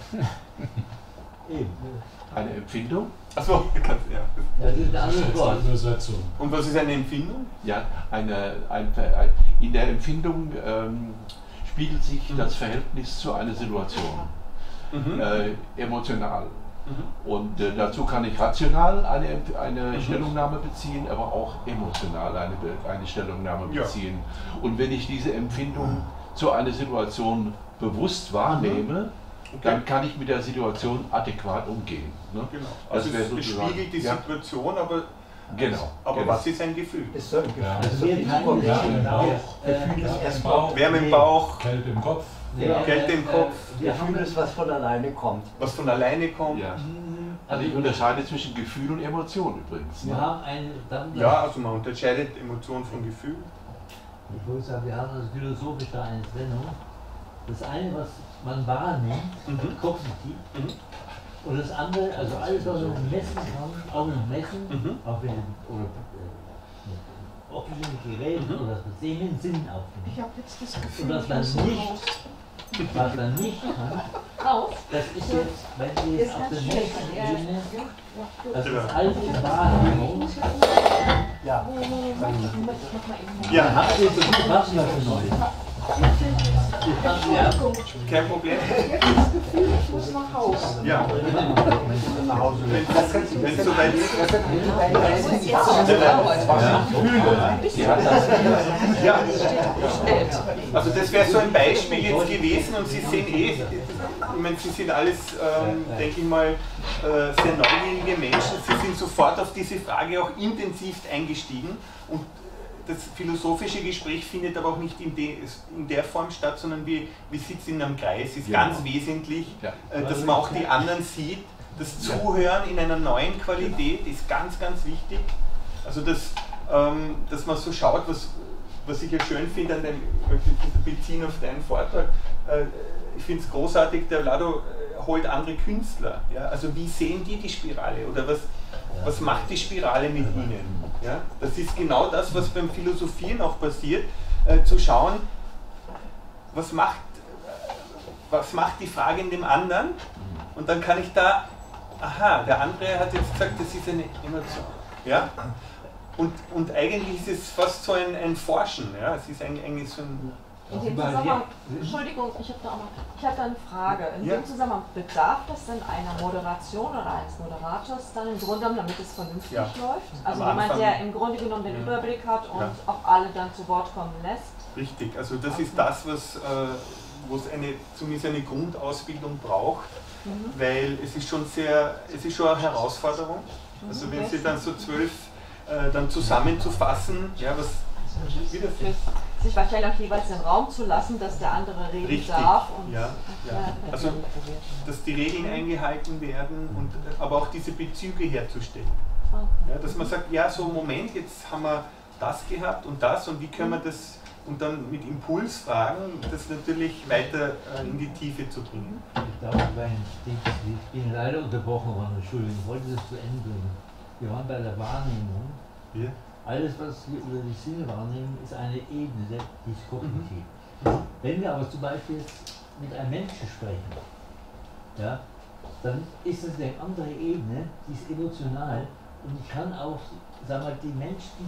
Eben. Eine Empfindung? Achso, ganz, ja. Das ist ein anderes Jetzt Wort. eine Übersetzung. Und was ist eine Empfindung? Ja, eine, ein, ein, in der Empfindung ähm, spiegelt sich Mhm. das Verhältnis zu einer Situation, Mhm. äh, emotional. Mhm. Und äh, dazu kann ich rational eine, Emp- eine Mhm. Stellungnahme beziehen, aber auch emotional eine, Be- eine Stellungnahme Ja. beziehen. Und wenn ich diese Empfindung zu einer Situation bewusst wahrnehme, Okay. dann kann ich mit der Situation adäquat umgehen. Ne? Genau. Das Also wäre es, es sozusagen- spiegelt die ja. Situation, aber, Genau. aber genau. was ist ein Gefühl? Ist so ein Gefühl. Ja. Das ist so Wir viel teilen Zukunft. Ja, im Bauch. Gefühl ist Im erstmal. Bauch. Wärme im Bauch, Kälte im Kopf. Nee, Kälte im äh, Kopf. Wir haben Gefühl ist, was von alleine kommt. was von alleine kommt. Ja. Mhm. Also ich unterscheide zwischen Gefühl und Emotion übrigens. Wir Ne? haben eine, dann, Ja, also man unterscheidet Emotion von Gefühl. ich wollte sagen, wir haben also philosophisch da eine Trennung. Das eine, was man wahrnimmt, Mhm. kognitiv, Mhm. und das andere, also alles, was man messen kann, auch mit Messen, Mhm. auch mit, oder, äh, mit optischen Geräten Mhm. oder das mit sehenden Sinnen Ich aufnehmen. habe jetzt das Gefühl, Und was ich man muss nicht- raus. Was man nicht kann, Raus. das ist jetzt, wenn Sie jetzt auf der nächsten Ebene, das Ja. ist alles in Wahrnehmung, Ja. Ja, dann habt ihr so viel was ja für Neues. Ja. kein Problem. Jetzt das Gefühl, ich muss nach Hause. Ja, Nach Hause. wenn Das kannst du wenn es soweit ist. Das hat Ja, das, Ja, also das wäre so ein Beispiel jetzt gewesen und Sie sehen eh, ich meine, Sie sind alles, ähm, denke ich mal, äh, sehr neugierige Menschen. Sie sind sofort auf diese Frage auch intensiv eingestiegen und das philosophische Gespräch findet aber auch nicht in, de, in der Form statt, sondern wir, wir sitzen in einem Kreis. Ist Genau. ganz wesentlich, Ja. äh, dass man auch die anderen sieht. Das Zuhören in einer neuen Qualität ist ganz, ganz wichtig. Also, dass, ähm, dass man so schaut, was, was ich ja schön finde, an dem, ich möchte das beziehen auf deinen Vortrag, äh, ich finde es großartig, der Vlado äh, holt andere Künstler. Ja? Also wie sehen die die Spirale? Oder was, Was macht die Spirale mit ihnen? Ja? Das ist genau das, was beim Philosophieren auch passiert, äh, zu schauen, was macht, was macht die Frage in dem anderen, und dann kann ich da, aha, der andere hat jetzt gesagt, das ist eine Emotion. Ja? Und, und eigentlich ist es fast so ein, ein Forschen, ja? Es ist eigentlich so ein... In dem Zusammenhang, Entschuldigung, ich habe da auch noch, ich habe da eine Frage. In ja. dem Zusammenhang, bedarf das denn einer Moderation oder eines Moderators dann im Grunde genommen, damit es vernünftig ja. läuft? Also Am jemand, Anfang, der im Grunde genommen den ja. Überblick hat und ja. auch alle dann zu Wort kommen lässt? Richtig, also das okay. ist das, was äh, wo es eine, zumindest eine Grundausbildung braucht, mhm. weil es ist schon sehr, es ist schon eine Herausforderung. Mhm. Also wenn Sie dann so zwölf äh, dann zusammenzufassen, ja, was wieder sich wahrscheinlich auch jeweils den Raum zu lassen, dass der andere reden Richtig. darf. Und ja, ja. Also, dass die Regeln eingehalten werden, und aber auch diese Bezüge herzustellen. Okay. Ja, dass man sagt, ja, so Moment, jetzt haben wir das gehabt und das, und wie können wir das, und dann mit Impulsfragen das natürlich weiter äh, in die Tiefe zu bringen. Ich glaube, ich bin leider unterbrochen worden, Entschuldigung, ich wollte das zu Ende bringen. Wir waren bei der Wahrnehmung. Ja. Alles, was wir über die Sinne wahrnehmen, ist eine Ebene, die ist kognitiv. Mhm. Wenn wir aber zum Beispiel jetzt mit einem Menschen sprechen, ja, dann ist das eine andere Ebene, die ist emotional, und ich kann auch, sagen wir, die Menschen,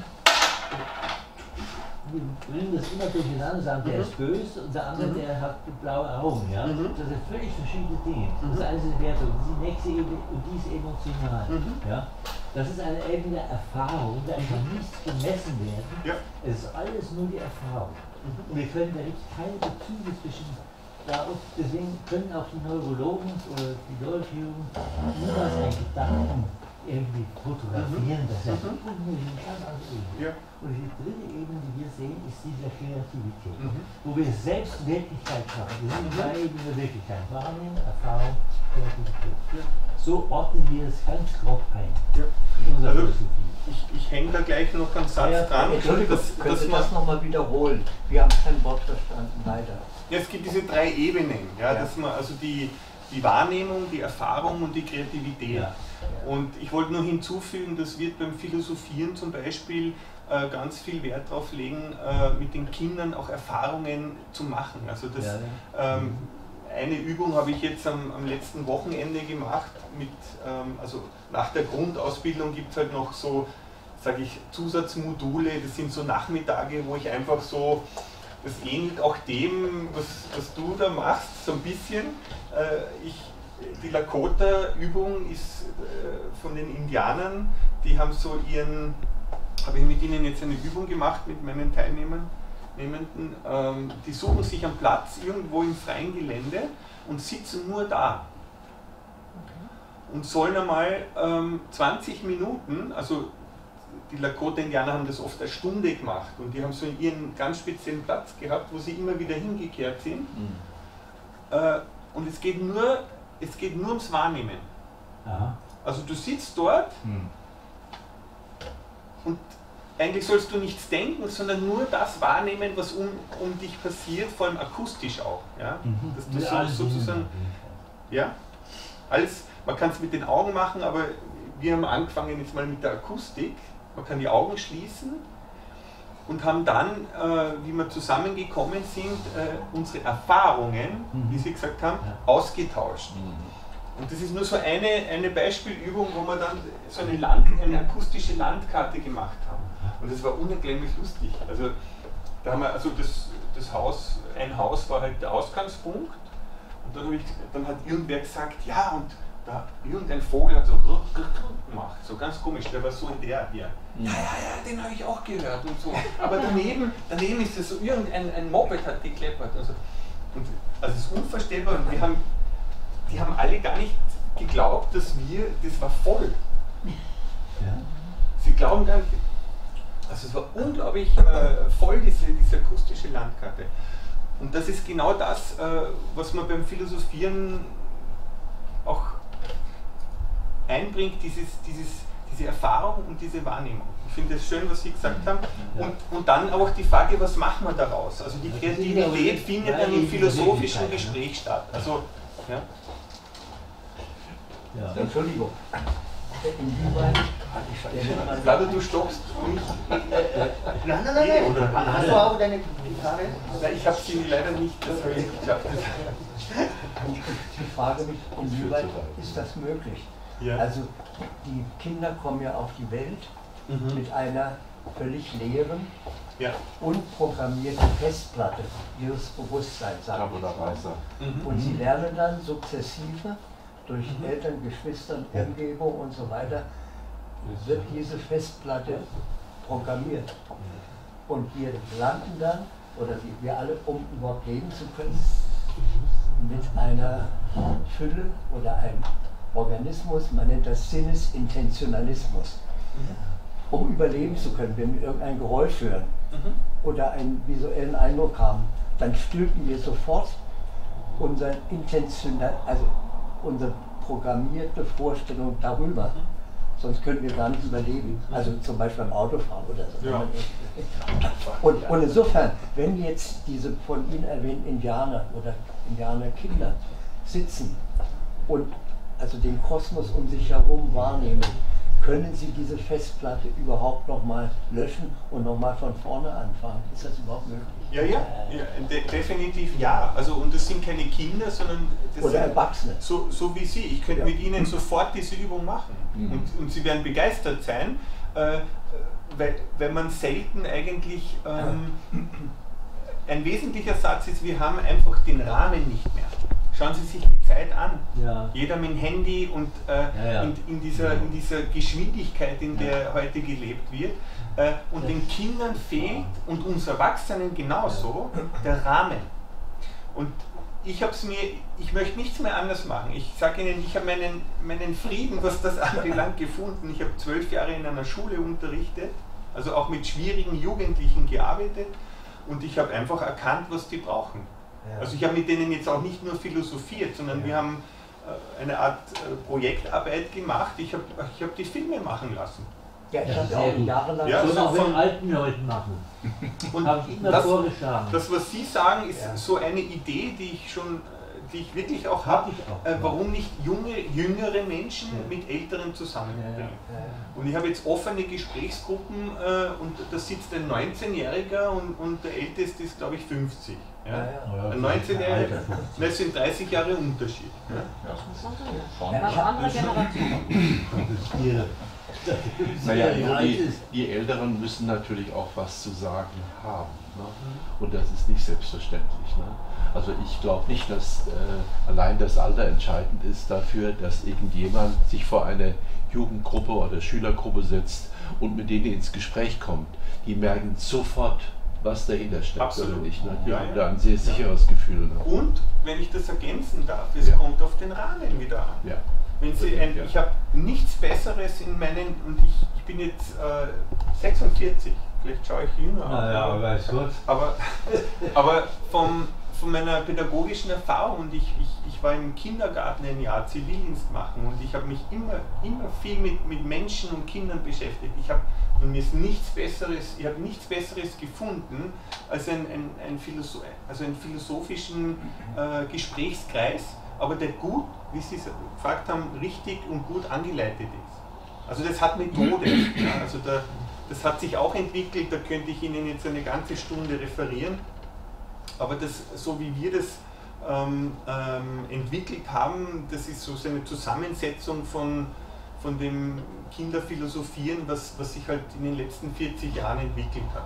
wir bringen das immer durcheinander, sagen, der ist böse und der andere, mhm. der hat blaue Augen. Ja? Mhm. Das sind völlig verschiedene Dinge. Mhm. Das eine ist eine Wertung, die nächste Ebene, und die ist emotional. Mhm. Ja? Das ist eine Ebene der Erfahrung, da kann nichts gemessen werden. Ja. Es ist alles nur die Erfahrung. Mhm. Und wir können da gibt keine Bezüge zwischen. Darauf, deswegen können auch die Neurologen oder die Neurochirurgen niemals einen Gedanken irgendwie fotografieren. Das ist ja eine ganz andere Ebene. Ja. Und die dritte Ebene, die wir sehen, ist die der Kreativität, mhm. wo wir selbst Wirklichkeit schaffen. Wir sind in drei Ebenen der Wirklichkeit: Wahrnehmen, Erfahrung, Kreativität. Ja. So ordnen wir es ganz grob ein. Ja. In unserer also, Philosophie. Ich, ich hänge da gleich noch einen Satz ja, dran. Entschuldigung, das, können Sie das nochmal wiederholen? Wir haben kein Wort verstanden, leider. Ja, es gibt diese drei Ebenen, ja, ja. Dass man, also die, die Wahrnehmung, die Erfahrung und die Kreativität. Ja. Ja. Und ich wollte nur hinzufügen, das wird beim Philosophieren zum Beispiel äh, ganz viel Wert darauf legen, äh, mit den Kindern auch Erfahrungen zu machen. Also das, ja, ja. Ähm, eine Übung habe ich jetzt am, am letzten Wochenende gemacht, mit, ähm, also nach der Grundausbildung gibt es halt noch so, sage ich, Zusatzmodule, das sind so Nachmittage, wo ich einfach so, das ähnelt auch dem, was, was du da machst, so ein bisschen. Äh, ich, die Lakota-Übung ist äh, von den Indianern, die haben so ihren, habe ich mit ihnen jetzt eine Übung gemacht mit meinen Teilnehmern, Nehmenden, ähm, die suchen sich einen Platz irgendwo im freien Gelände und sitzen nur da. Okay. Und sollen einmal ähm, zwanzig Minuten, also die Lakota-Indianer haben das oft eine Stunde gemacht, und die haben so ihren ganz speziellen Platz gehabt, wo sie immer wieder hingekehrt sind. Mhm. Äh, und es geht nur, es geht nur ums Wahrnehmen. Aha. Also du sitzt dort mhm. und eigentlich sollst du nichts denken, sondern nur das wahrnehmen, was um, um dich passiert, vor allem akustisch auch. Ja? Mhm. Dass du so, sozusagen, ja, alles, man kann es mit den Augen machen, aber wir haben angefangen jetzt mal mit der Akustik. Man kann die Augen schließen und haben dann, äh, wie wir zusammengekommen sind, äh, unsere Erfahrungen, mhm. wie Sie gesagt haben, ja. ausgetauscht. Mhm. Und das ist nur so eine, eine Beispielübung, wo wir dann so eine, Land, eine akustische Landkarte gemacht haben. Und das war unheimlich lustig. Also, da haben wir, also das, das Haus, ein Haus war halt der Ausgangspunkt, und dann, ich, dann hat irgendwer gesagt, ja, und da irgendein Vogel hat so gemacht, so ganz komisch, der war so in der hier. Ja, ja, ja, den habe ich auch gehört und so. Aber daneben, daneben ist es so, irgendein ein Moped hat gekleppert. Und so. Und, also es ist unvorstellbar, und wir haben, die haben alle gar nicht geglaubt, dass wir, das war voll. Ja. Sie glauben gar nicht, also es war unglaublich äh, voll, diese, diese akustische Landkarte. Und das ist genau das, äh, was man beim Philosophieren auch einbringt, dieses, dieses, diese Erfahrung und diese Wahrnehmung. Ich finde es schön, was Sie gesagt haben. Und, und dann auch die Frage, was machen wir daraus? Also die Kreativität findet dann im philosophischen Gespräch statt. Also, ja. Ja. Entschuldigung. inwieweit Gerade du stoppst mich. Nein, nein, nein, nein. Oder? Hast du auch deine Gitarre? Nein, ich habe sie leider nicht, das habe ich nicht geschafft. Ich frage mich, inwieweit ist das möglich? Ja. Also die Kinder kommen ja auf die Welt Mhm. mit einer völlig leeren, Ja. unprogrammierten Festplatte ihres Bewusstseins, sage ich Tabula mal. rasa. Mhm. Und sie lernen dann sukzessive durch Mhm. Eltern, Geschwistern, Umgebung und so weiter, wird diese Festplatte programmiert. Und wir landen dann, oder wir, wir alle, um überhaupt leben zu können, mit einer Fülle oder einem Organismus, man nennt das Sinnesintentionalismus. Um überleben zu können, wenn wir irgendein Geräusch hören Mhm. oder einen visuellen Eindruck haben, dann stülpen wir sofort unseren intentional, also unsere programmierte Vorstellung darüber. Sonst können wir gar nicht überleben. Also zum Beispiel beim Autofahren oder so. Ja. Und, und insofern, wenn jetzt diese von Ihnen erwähnten Indianer oder Indianerkinder sitzen und also den Kosmos um sich herum wahrnehmen, können Sie diese Festplatte überhaupt nochmal löschen und nochmal von vorne anfangen? Ist das überhaupt möglich? Ja, ja, ja de definitiv ja. Also, und das sind keine Kinder, sondern das Oder sind Erwachsene. So, so wie Sie. Ich könnte Ja. mit Ihnen sofort diese Übung machen. Mhm. Und, und Sie werden begeistert sein, äh, weil, weil man selten eigentlich, ähm, ein wesentlicher Satz ist, wir haben einfach den Rahmen nicht mehr. Schauen Sie sich die Zeit an. Ja. Jeder mit dem Handy und äh, Ja, ja. In, in, dieser, in dieser Geschwindigkeit, in der heute gelebt wird. Äh, und Ja. den Kindern fehlt, und uns Erwachsenen genauso, der Rahmen. Und ich habe es mir, ich möchte nichts mehr anders machen. Ich sage Ihnen, ich habe meinen, meinen Frieden, was das anbelangt, gefunden. Ich habe zwölf Jahre in einer Schule unterrichtet, also auch mit schwierigen Jugendlichen gearbeitet, und ich habe einfach erkannt, was die brauchen. Ja. Also ich habe mit denen jetzt auch nicht nur philosophiert, sondern Ja. wir haben äh, eine Art äh, Projektarbeit gemacht. Ich habe ich hab die Filme machen lassen. Ja, ich Ja, habe sehr auch gut. jahrelang Ja, Das so auch von- von alten Leuten machen. Und Habe ich immer das, vorgeschlagen. das, was Sie sagen, ist Ja. so eine Idee, die ich schon, äh, die ich wirklich auch Hab habe. ich auch, Äh, ja. warum nicht junge, jüngere Menschen Ja. mit Älteren zusammenbringen? Ja, Ja, ja. Und ich habe jetzt offene Gesprächsgruppen äh, und da sitzt ein neunzehnjähriger und, und der Älteste ist, glaube ich, fünfzig. Ja? Ja, ja. Ein neunzehnjähriger, das sind dreißig Jahre Unterschied. Ja? Das muss man sehen. Ja, Ganz ich hab- andere Generation. Hier. Naja, Ja, nur ja, die, ist- die Älteren müssen natürlich auch was zu sagen haben. Ne? Und das ist nicht selbstverständlich. Ne? Also ich glaube nicht, dass äh, allein das Alter entscheidend ist dafür, dass irgendjemand sich vor eine Jugendgruppe oder Schülergruppe setzt und mit denen ins Gespräch kommt. Die merken sofort, was dahinter steckt. Absolut. Oder nicht, ne? Die Ja, haben ja. da ein sehr sicheres Gefühl. Ne? Und, wenn ich das ergänzen darf, es Ja. kommt auf den Rahmen wieder an. Ja. Wenn Sie ein, Ja. ich habe nichts Besseres in meinen, und ich, ich bin jetzt äh, sechsundvierzig, vielleicht schaue ich jünger aus. Naja, aber weiß Gott. Aber, aber vom, von meiner pädagogischen Erfahrung, und ich, ich, ich war im Kindergarten ein Jahr Zivildienst machen, und ich habe mich immer, immer viel mit, mit Menschen und Kindern beschäftigt. Ich habe, und mir ist nichts Besseres, ich habe nichts Besseres gefunden als ein, ein, ein, Philosoph, also einen philosophischen äh, Gesprächskreis, aber der gut, wie Sie es gefragt haben, richtig und gut angeleitet ist. Also das hat Methode. Ja, also da, das hat sich auch entwickelt, da könnte ich Ihnen jetzt eine ganze Stunde referieren. Aber das, so wie wir das ähm, ähm, entwickelt haben, das ist so eine Zusammensetzung von, von dem Kinderphilosophieren, was, was sich halt in den letzten vierzig Jahren entwickelt hat.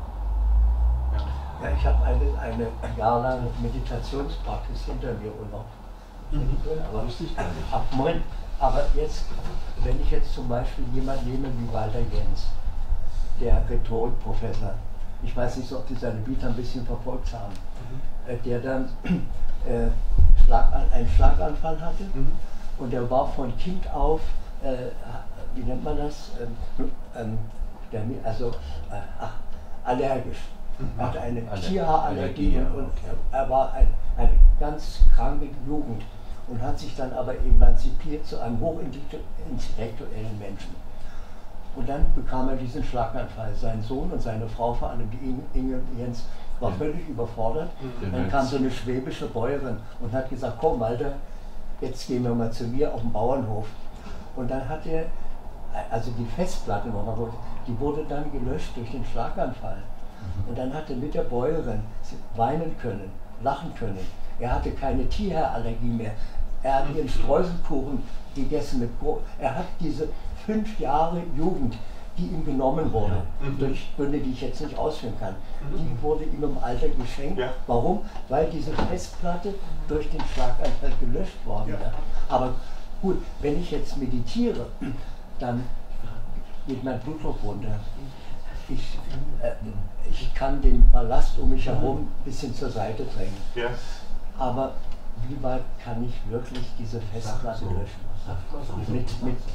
Ja. Ja, ich habe eine, eine jahrelange Meditationspraxis hinter mir und noch. Mhm. Aber, Wusste ich gar nicht. ab, Moment, aber jetzt, wenn ich jetzt zum Beispiel jemanden nehme wie Walter Jens, der Rhetorikprofessor, ich weiß nicht, ob Sie seine Bücher ein bisschen verfolgt haben, äh, der dann äh, Schlagan, einen Schlaganfall hatte Mhm. und der war von Kind auf, äh, wie nennt man das, ähm, ähm, der, also äh, ach, allergisch. Er hatte eine Aller- Tierhaarallergie Allergie, und, ja, und okay. er war ein, eine ganz kranke Jugend und hat sich dann aber emanzipiert zu einem hochintellektuellen Menschen. Und dann bekam er diesen Schlaganfall. Sein Sohn und seine Frau, vor allem die Inge Jens, war Ja. völlig überfordert. Der Dann Mensch. kam so eine schwäbische Bäuerin und hat gesagt, komm Walter, jetzt gehen wir mal zu mir auf den Bauernhof. Und dann hat er also die Festplatte, die wurde dann gelöscht durch den Schlaganfall. Und dann hatte mit der Bäuerin weinen können, lachen können. Er hatte keine Tierallergie mehr. Er hat ihren Streuselkuchen gegessen mit Brot. Er hat diese fünf Jahre Jugend, die ihm genommen wurde, mhm. durch Gründe, die ich jetzt nicht ausführen kann, mhm. die wurde ihm im Alter geschenkt. Ja. Warum? Weil diese Festplatte durch den Schlaganfall gelöscht worden ist. Ja. Aber gut, wenn ich jetzt meditiere, dann geht mein Blutdruck runter. Ich, äh, ich kann den Ballast um mich herum ein bisschen zur Seite drängen. Ja. Aber wie weit kann ich wirklich diese Festplatte löschen? Mit, mit,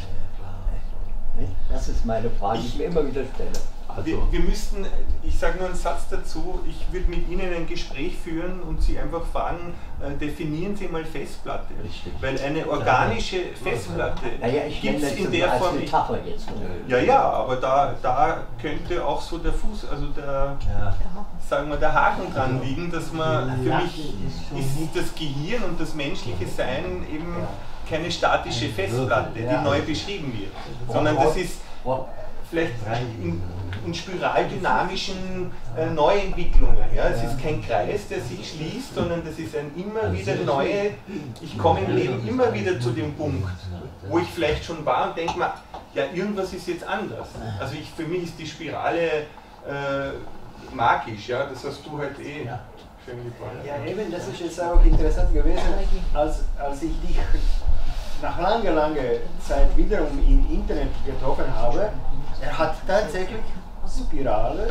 das ist meine Frage, die ich mir immer wieder stelle. Also. Wir, wir müssten, ich sage nur einen Satz dazu, ich würde mit Ihnen ein Gespräch führen und Sie einfach fragen, äh, definieren Sie mal Festplatte. Richtig. Weil eine organische Festplatte naja, gibt es in der Form nicht. Jetzt, ja, ja, aber da, da könnte auch so der Fuß, also der, ja. sagen wir, der Haken dran liegen, dass man, für ja. mich ist das Gehirn und das menschliche Sein eben keine statische Festplatte, die neu beschrieben wird, sondern das ist vielleicht in, in spiraldynamischen äh, Neuentwicklungen. Ja? Es ist kein Kreis, der sich schließt, sondern das ist ein immer wieder neue, ich komme im Leben immer wieder zu dem Punkt, wo ich vielleicht schon war und denke mir, ja, irgendwas ist jetzt anders. Also ich, für mich ist die Spirale äh, magisch, ja? Das hast du halt eh schön gebracht. Ja, eben, das ist jetzt auch interessant gewesen, als, als ich dich nach langer, langer Zeit wiederum im Internet getroffen habe. Er hat tatsächlich Spirale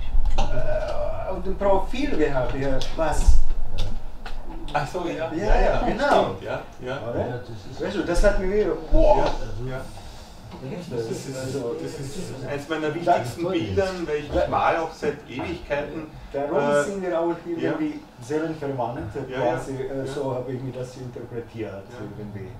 äh, auf dem Profil gehabt. Was? Ach so, ja. Ja, ja, ja genau. Ja, ja. Oder? Weißt du, das hat mir wieder. Wow. Ja, ja. Das ist, also, das ist eines meiner wichtigsten Bildern, weil ich mich mal auch seit Ewigkeiten. Darum äh, sind wir auch irgendwie ja. Seelenverwandt, ja, quasi. Ja, äh, ja. So habe ich mir das interpretiert. Ja. Irgendwie.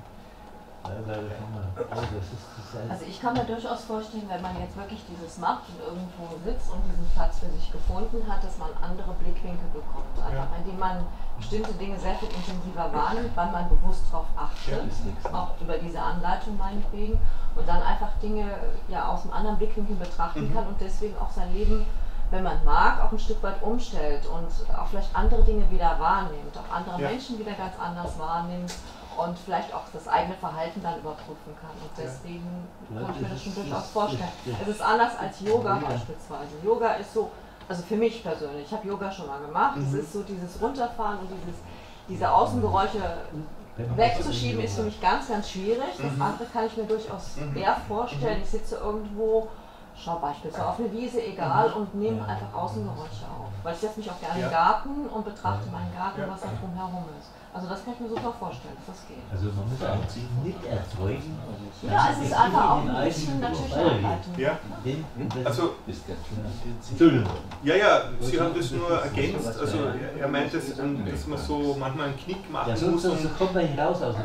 Also ich kann mir durchaus vorstellen, wenn man jetzt wirklich dieses macht und irgendwo sitzt und diesen Platz für sich gefunden hat, dass man andere Blickwinkel bekommt. Einfach, ja. indem man bestimmte Dinge sehr viel intensiver wahrnimmt, weil man bewusst darauf achtet, ja, auch über diese Anleitung meinetwegen, und dann einfach Dinge ja aus einem anderen Blickwinkel betrachten mhm. kann und deswegen auch sein Leben, wenn man mag, auch ein Stück weit umstellt und auch vielleicht andere Dinge wieder wahrnimmt, auch andere ja. Menschen wieder ganz anders wahrnimmt. Und vielleicht auch das eigene Verhalten dann überprüfen kann. Und deswegen ja. kann ich mir das schon durchaus vorstellen. Es ist anders als Yoga ja. beispielsweise. Yoga ist so, also für mich persönlich, ich habe Yoga schon mal gemacht, es mhm. ist so dieses Runterfahren und dieses, diese Außengeräusche wegzuschieben ist für mich ganz, ganz schwierig. Das andere kann ich mir durchaus eher vorstellen. Ich sitze irgendwo, schau beispielsweise auf eine Wiese, egal, und nehme einfach Außengeräusche auf. Weil ich setze mich auch gerne im Garten und betrachte meinen Garten, was da drumherum ist. Also das kann ich mir super vorstellen, dass das geht. Also man muss auch nicht erzeugen. Ja, es ist einfach auch ein bisschen natürlich Arbeit. Ja. Also, Entschuldigung. Ja, ja, Sie haben das nur ergänzt. Also er meint, dass, dass man so manchmal einen Knick machen ja, muss und so kommt man hinaus aus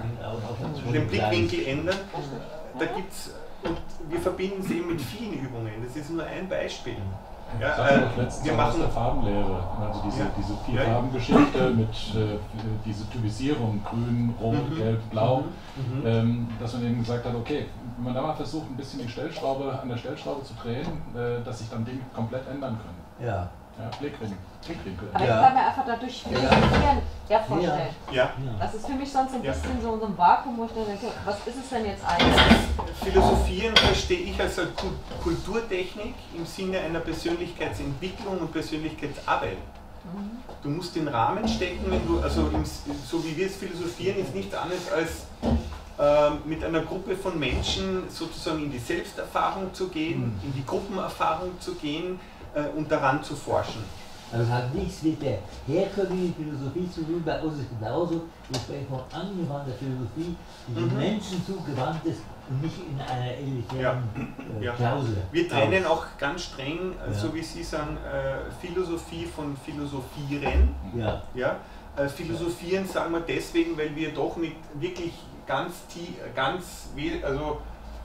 den Blickwinkel ändern. Da gibt's, und wir verbinden es eben mit vielen Übungen. Das ist nur ein Beispiel. Ja, äh, wir machen eine Farbenlehre, also diese, ja. diese Vier-Farben-Geschichte mit äh, diese Typisierung, grün, rot, mhm. gelb, blau, mhm. ähm, dass man eben gesagt hat, okay, wenn man da mal versucht, ein bisschen die Stellschraube an der Stellschraube zu drehen, äh, dass sich dann Dinge komplett ändern können. Ja. Ja, Blickwinkel. Blickwinkel. Aber ja. ich kann mir einfach dadurch philosophieren eher vorstellen. Ja. Das ist für mich sonst ein bisschen ja. so ein Vakuum, wo ich dann denke, was ist es denn jetzt eigentlich? Philosophieren verstehe ich als eine Kulturtechnik im Sinne einer Persönlichkeitsentwicklung und Persönlichkeitsarbeit. Mhm. Du musst den Rahmen stecken, wenn du, also im, so wie wir es philosophieren, ist nichts anderes als äh, mit einer Gruppe von Menschen sozusagen in die Selbsterfahrung zu gehen, mhm. in die Gruppenerfahrung zu gehen, und daran zu forschen. Also es hat nichts mit der herkömmlichen Philosophie zu tun, bei uns ist genauso, wir sprechen von angewandter Philosophie, die mhm. den Menschen zugewandt ist und nicht in einer elitären ja. äh, Klausel. Wir trennen auch ganz streng, ja. so wie Sie sagen, äh, Philosophie von Philosophieren. Ja. Ja? Äh, Philosophieren sagen wir deswegen, weil wir doch mit wirklich ganz, ganz, also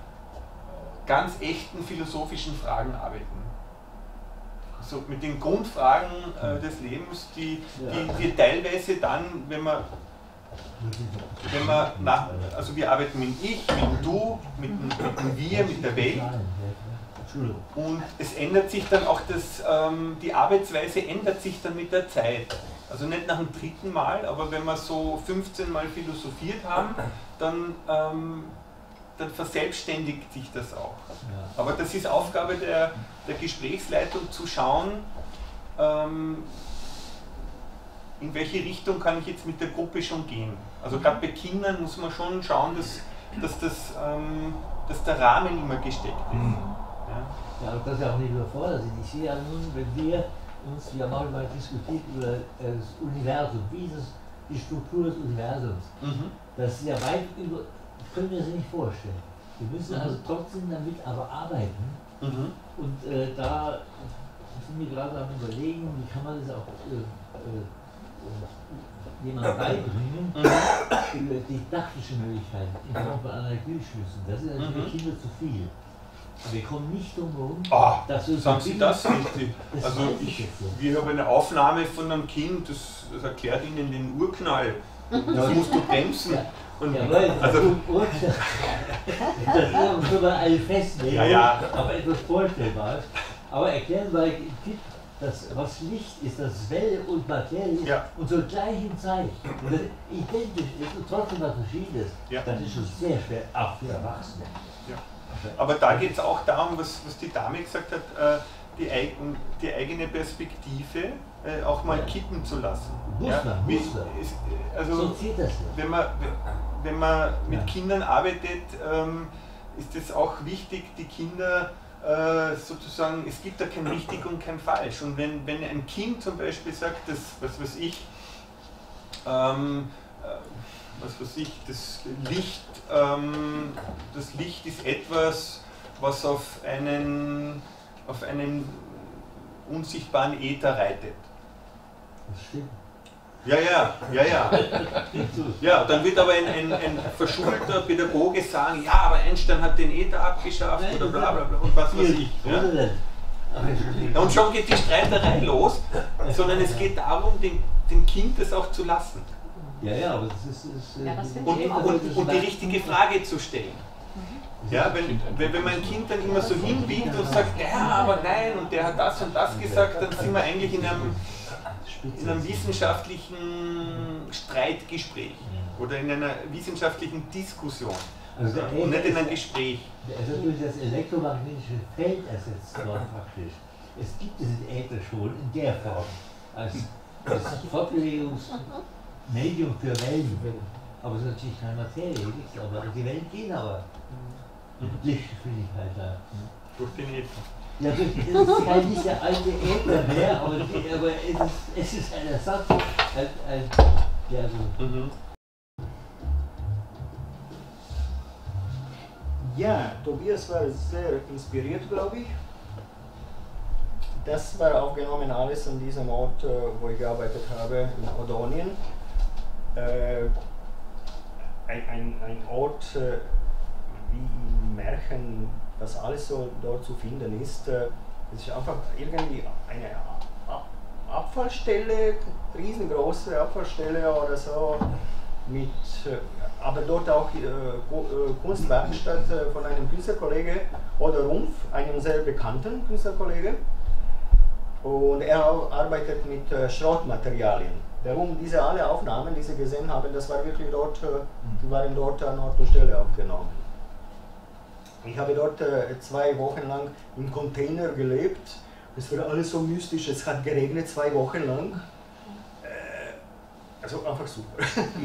ganz echten philosophischen Fragen arbeiten. So mit den Grundfragen äh, des Lebens, die, die wir teilweise dann, wenn wir wenn man nach, also wir arbeiten mit Ich, mit Du, mit, mit dem Wir, mit der Welt. Und es ändert sich dann auch, das, ähm, die Arbeitsweise ändert sich dann mit der Zeit. Also nicht nach dem dritten Mal, aber wenn wir so fünfzehn Mal philosophiert haben, dann, ähm, dann verselbstständigt sich das auch. Aber das ist Aufgabe der, der Gesprächsleitung zu schauen, ähm, in welche Richtung kann ich jetzt mit der Gruppe schon gehen. Also gerade bei Kindern muss man schon schauen, dass, dass, das, ähm, dass der Rahmen immer gesteckt ist. Ja, ja, und das ist ja auch nicht überfordert. Ich sehe ja nun, wenn wir uns, wir haben auch mal diskutiert über das Universum, wie ist es, die Struktur des Universums. Mhm. Das ist ja weit über, können wir uns nicht vorstellen. Wir müssen mhm. also trotzdem damit aber arbeiten. Mhm. Und äh, da sind wir gerade am Überlegen, wie kann man das auch äh, äh, jemandem beibringen, mhm. über didaktische Möglichkeiten in Form von Analogieschlüssen. Das ist natürlich mhm. für Kinder zu viel. Wir kommen nicht drum herum, oh, dass wir sagen Sie das richtig? Das also ich, wir haben eine Aufnahme von einem Kind, das, das erklärt Ihnen den Urknall. Das musst du bremsen. Ja. Und ja, weil also, das ist schon mal eine Festlegung, ja, ja. aber etwas Vorstellbares. Aber erklären wir, dass was Licht ist, das Welle und Materie ist ja. und zur gleichen Zeit und das identisch ist und trotzdem was Verschiedenes, ja. das ist schon sehr schwer, auch für Erwachsene. Ja. Aber da geht es auch darum, was, was die Dame gesagt hat, die, die eigene Perspektive äh, auch mal ja. kippen zu lassen. Muss ja? man, muss man. Ist, also, so zieht das nicht. Wenn man, wenn man mit ja. Kindern arbeitet, ähm, ist es auch wichtig, die Kinder äh, sozusagen, es gibt da kein richtig und kein falsch. Und wenn, wenn ein Kind zum Beispiel sagt, dass, was weiß ich, ähm, was weiß ich, das Licht, ähm, das Licht ist etwas, was auf einen, auf einen unsichtbaren Äther reitet. Das stimmt. Ja, ja, ja, ja. Ja, dann wird aber ein, ein, ein verschulter Pädagoge sagen, ja, aber Einstein hat den Äther abgeschafft oder bla bla bla und was weiß ich. Ja. Und schon geht die Streiterei los, sondern es geht darum, dem, dem Kind das auch zu lassen. Ja, ja, aber das ist... ist ja, das und, und, und die richtige Frage zu stellen. Ja, wenn, wenn, wenn mein Kind dann immer so hinbiegt und sagt, ja, aber nein, und der hat das und das gesagt, dann sind wir eigentlich in einem, in einem wissenschaftlichen Streitgespräch oder in einer wissenschaftlichen Diskussion also und nicht in einem Gespräch. Also durch das elektromagnetische Feld ersetzt worden praktisch. Es gibt diesen Äther schon in der Form, als, als Fortbewegungsmedium für Wellen. Aber es ist natürlich keine Materie, nichts, aber die Wellen gehen aber. Mit Lichtgeschwindigkeit da. Durch den Äther. Ja, durch, das ist halt nicht der alte Äther mehr, aber, die, aber es, ist, es ist ein Ersatz. Ein, ein, ja, so. Mhm. Ja, Tobias war sehr inspiriert, glaube ich. Das war aufgenommen alles an diesem Ort, wo ich gearbeitet habe, in Odonien. Äh, ein, ein, ein Ort, wie im Märchen, das alles so dort zu finden ist. Es ist einfach irgendwie eine Abfallstelle, riesengroße Abfallstelle oder so, mit, aber dort auch äh, Kunstwerkstatt von einem Künstlerkollege, oder Rumpf, einem sehr bekannten Künstlerkollege. Und er arbeitet mit äh, Schrottmaterialien. Darum diese alle Aufnahmen, die Sie gesehen haben, das war wirklich dort, die waren dort an Ort und Stelle aufgenommen. Ich habe dort äh, zwei Wochen lang im Container gelebt. Es war alles so mystisch, es hat geregnet zwei Wochen lang. Äh, also einfach super.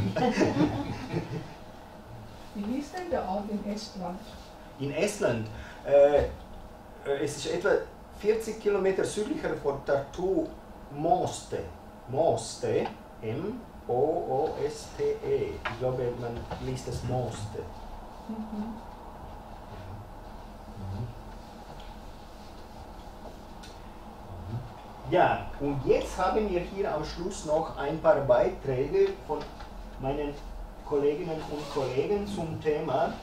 Wie hieß denn der Ort in Estland? In Estland? Äh, es ist etwa vierzig Kilometer südlicher von Tartu, Moste. Moste, M O O S T E. Ich glaube, man liest es Moste. Mhm. Ja, und jetzt haben wir hier am Schluss noch ein paar Beiträge von meinen Kolleginnen und Kollegen zum Thema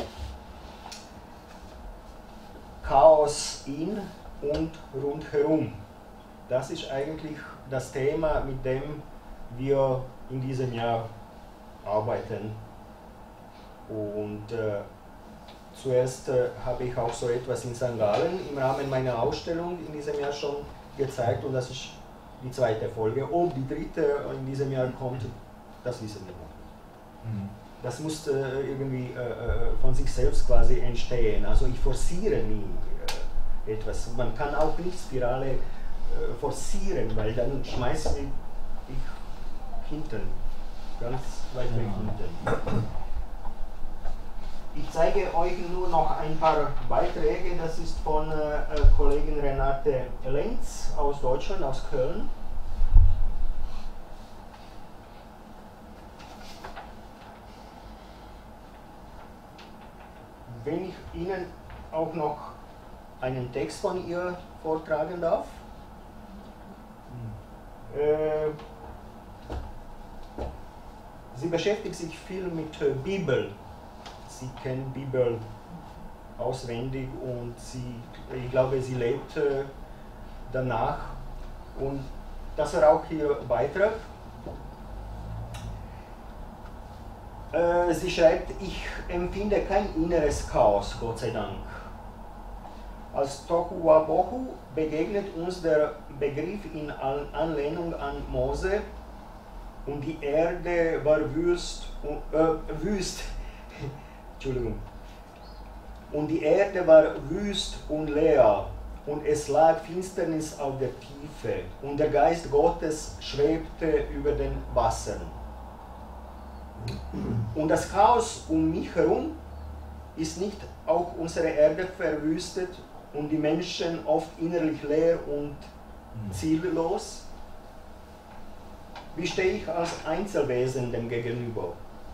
Chaos in und rundherum. Das ist eigentlich das Thema, mit dem wir in diesem Jahr arbeiten. Und äh, zuerst äh, habe ich auch so etwas in Sankt Gallen im Rahmen meiner Ausstellung in diesem Jahr schon gezeigt, und das ist die zweite Folge. Ob die dritte in diesem Jahr kommt, das wissen wir noch nicht. Das muss äh, irgendwie äh, von sich selbst quasi entstehen. Also ich forciere nie äh, etwas. Man kann auch nicht Spirale äh, forcieren, weil dann schmeiße ich, ich hinten, ganz weit weg hinten. Ich zeige euch nur noch ein paar Beiträge. Das ist von äh, Kollegin Renate Lenz aus Deutschland, aus Köln. Wenn ich Ihnen auch noch einen Text von ihr vortragen darf. Äh, sie beschäftigt sich viel mit äh, Bibel. Sie kennt Bibel auswendig und sie, ich glaube, sie lebt äh, danach. Und das war auch ihr Beitrag. Äh, sie schreibt, ich empfinde kein inneres Chaos, Gott sei Dank. Als Tohu Wabohu begegnet uns der Begriff in Anlehnung an Mose, und die Erde war wüst, äh, wüst Entschuldigung. Und die Erde war wüst und leer, und es lag Finsternis auf der Tiefe, und der Geist Gottes schwebte über den Wassern. Und das Chaos um mich herum ist nicht auch unsere Erde verwüstet und die Menschen oft innerlich leer und ziellos? Wie stehe ich als Einzelwesen dem gegenüber?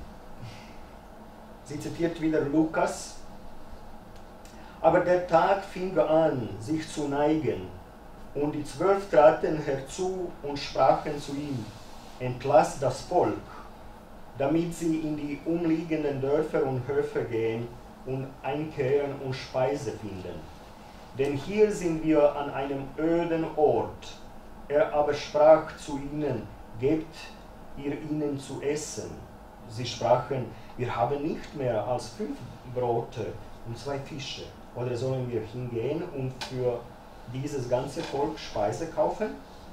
Sie zitiert wieder Lukas. Aber der Tag fing an, sich zu neigen, und die Zwölf traten herzu und sprachen zu ihm: Entlass das Volk, damit sie in die umliegenden Dörfer und Höfe gehen und einkehren und Speise finden. Denn hier sind wir an einem öden Ort. Er aber sprach zu ihnen: Gebt ihr ihnen zu essen. Sie sprachen: Wir haben nicht mehr als fünf Brote und zwei Fische. Oder sollen wir hingehen und für dieses ganze Volk Speise kaufen?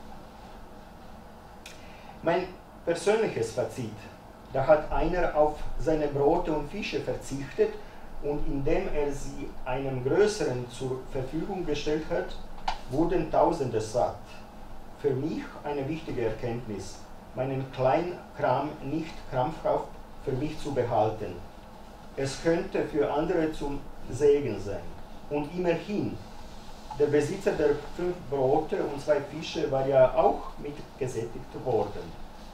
Mein persönliches Fazit: Da hat einer auf seine Brote und Fische verzichtet, und indem er sie einem Größeren zur Verfügung gestellt hat, wurden Tausende satt. Für mich eine wichtige Erkenntnis, meinen Kleinkram nicht krampfhaft für mich zu behalten. Es könnte für andere zum Segen sein. Und immerhin, der Besitzer der fünf Brote und zwei Fische war ja auch mitgesättigt worden.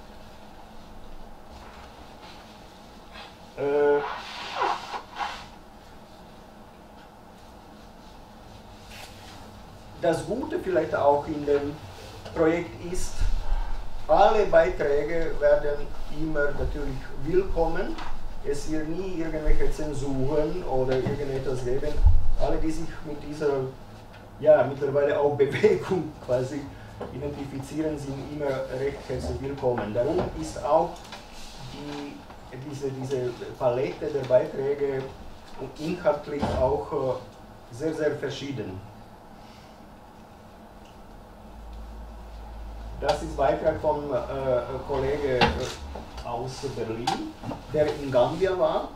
Äh, das Gute vielleicht auch in dem Projekt ist, alle Beiträge werden immer natürlich willkommen. Es wird nie irgendwelche Zensuren oder irgendetwas geben. Alle, die sich mit dieser, ja, mittlerweile auch Bewegung quasi identifizieren, sind immer recht herzlich willkommen. Darum ist auch die, diese, diese Palette der Beiträge inhaltlich auch sehr, sehr verschieden. Das ist Beitrag vom äh, Kollege äh, aus Berlin, der in Gambia war.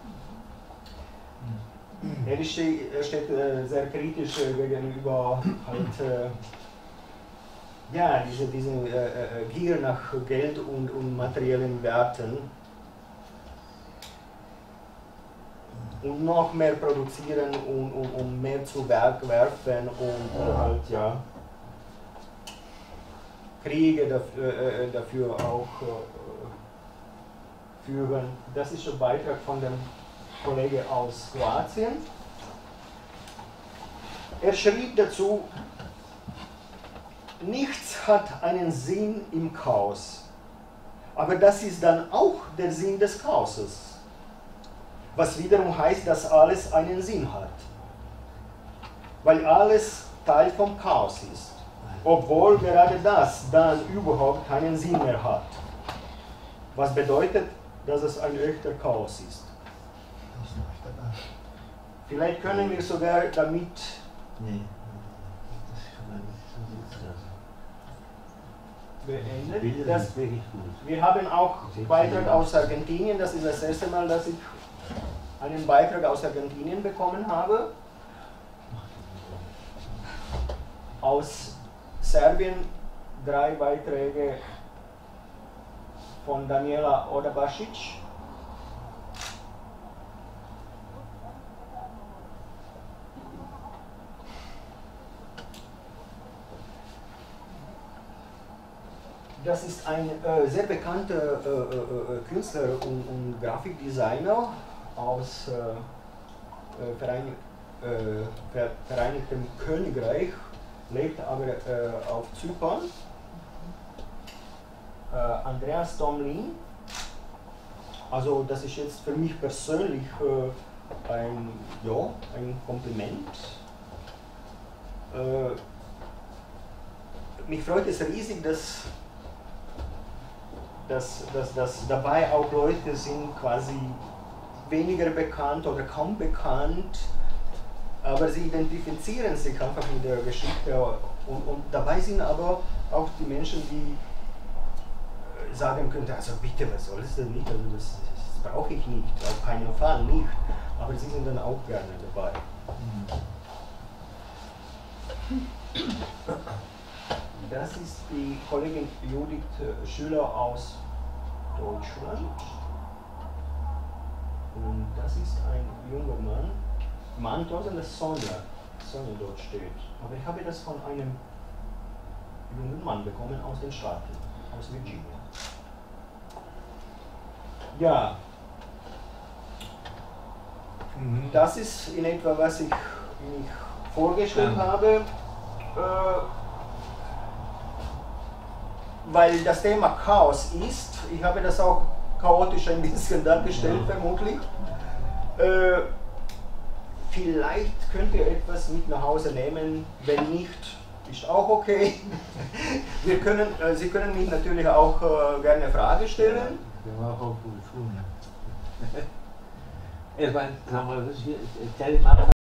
Er steht, er steht äh, sehr kritisch äh, gegenüber halt, äh, ja, diese, diese äh, Gier nach Geld und, und materiellen Werten. Und noch mehr produzieren, um, um, um mehr zu Werk werfen und äh, halt, ja, Kriege dafür, äh, dafür auch äh, führen. Das ist ein Beitrag von dem Kollegen aus Kroatien. Er schrieb dazu: Nichts hat einen Sinn im Chaos, aber das ist dann auch der Sinn des Chaoses, was wiederum heißt, dass alles einen Sinn hat, weil alles Teil vom Chaos ist. Obwohl gerade das dann überhaupt keinen Sinn mehr hat. Was bedeutet, dass es ein echter Chaos ist. Vielleicht können wir sogar damit Nee. beendet. Das, Das ist wirklich gut. wir haben auch Beitrag aus Argentinien, das ist das erste Mal, dass ich einen Beitrag aus Argentinien bekommen habe. Aus Serbien drei Beiträge von Daniela Odabasic. Das ist ein äh, sehr bekannter äh, äh, Künstler und, und Grafikdesigner aus äh, Verein, äh, Vereinigtem Königreich, lebt aber äh, auf Zypern. Äh, Andreas Tomlin. Also das ist jetzt für mich persönlich äh, ein, ja, ein Kompliment. Äh, mich freut es riesig, dass Dass, dass, dass dabei auch Leute sind quasi weniger bekannt oder kaum bekannt, aber sie identifizieren sich einfach mit der Geschichte und, und dabei sind aber auch die Menschen, die sagen könnten, also bitte, was soll es denn nicht, also das, das brauche ich nicht, auf keinen Fall nicht, aber sie sind dann auch gerne dabei. Das ist die Kollegin Judith Schüler aus Deutschland. Und das ist ein junger Mann. Mann, draußen das Sonne, Sonne dort steht. Aber ich habe das von einem jungen Mann bekommen aus den Staaten, aus Virginia. Ja. Das ist in etwa, was ich mich vorgestellt ja. habe. Äh, Weil das Thema Chaos ist, ich habe das auch chaotisch ein bisschen dargestellt, ja. vermutlich. Äh, vielleicht könnt ihr etwas mit nach Hause nehmen, wenn nicht, ist auch okay. Wir können, äh, Sie können mich natürlich auch äh, gerne Fragen stellen. Wir haben auch gute Schulen. Erstmal, sagen wir, das ist hier,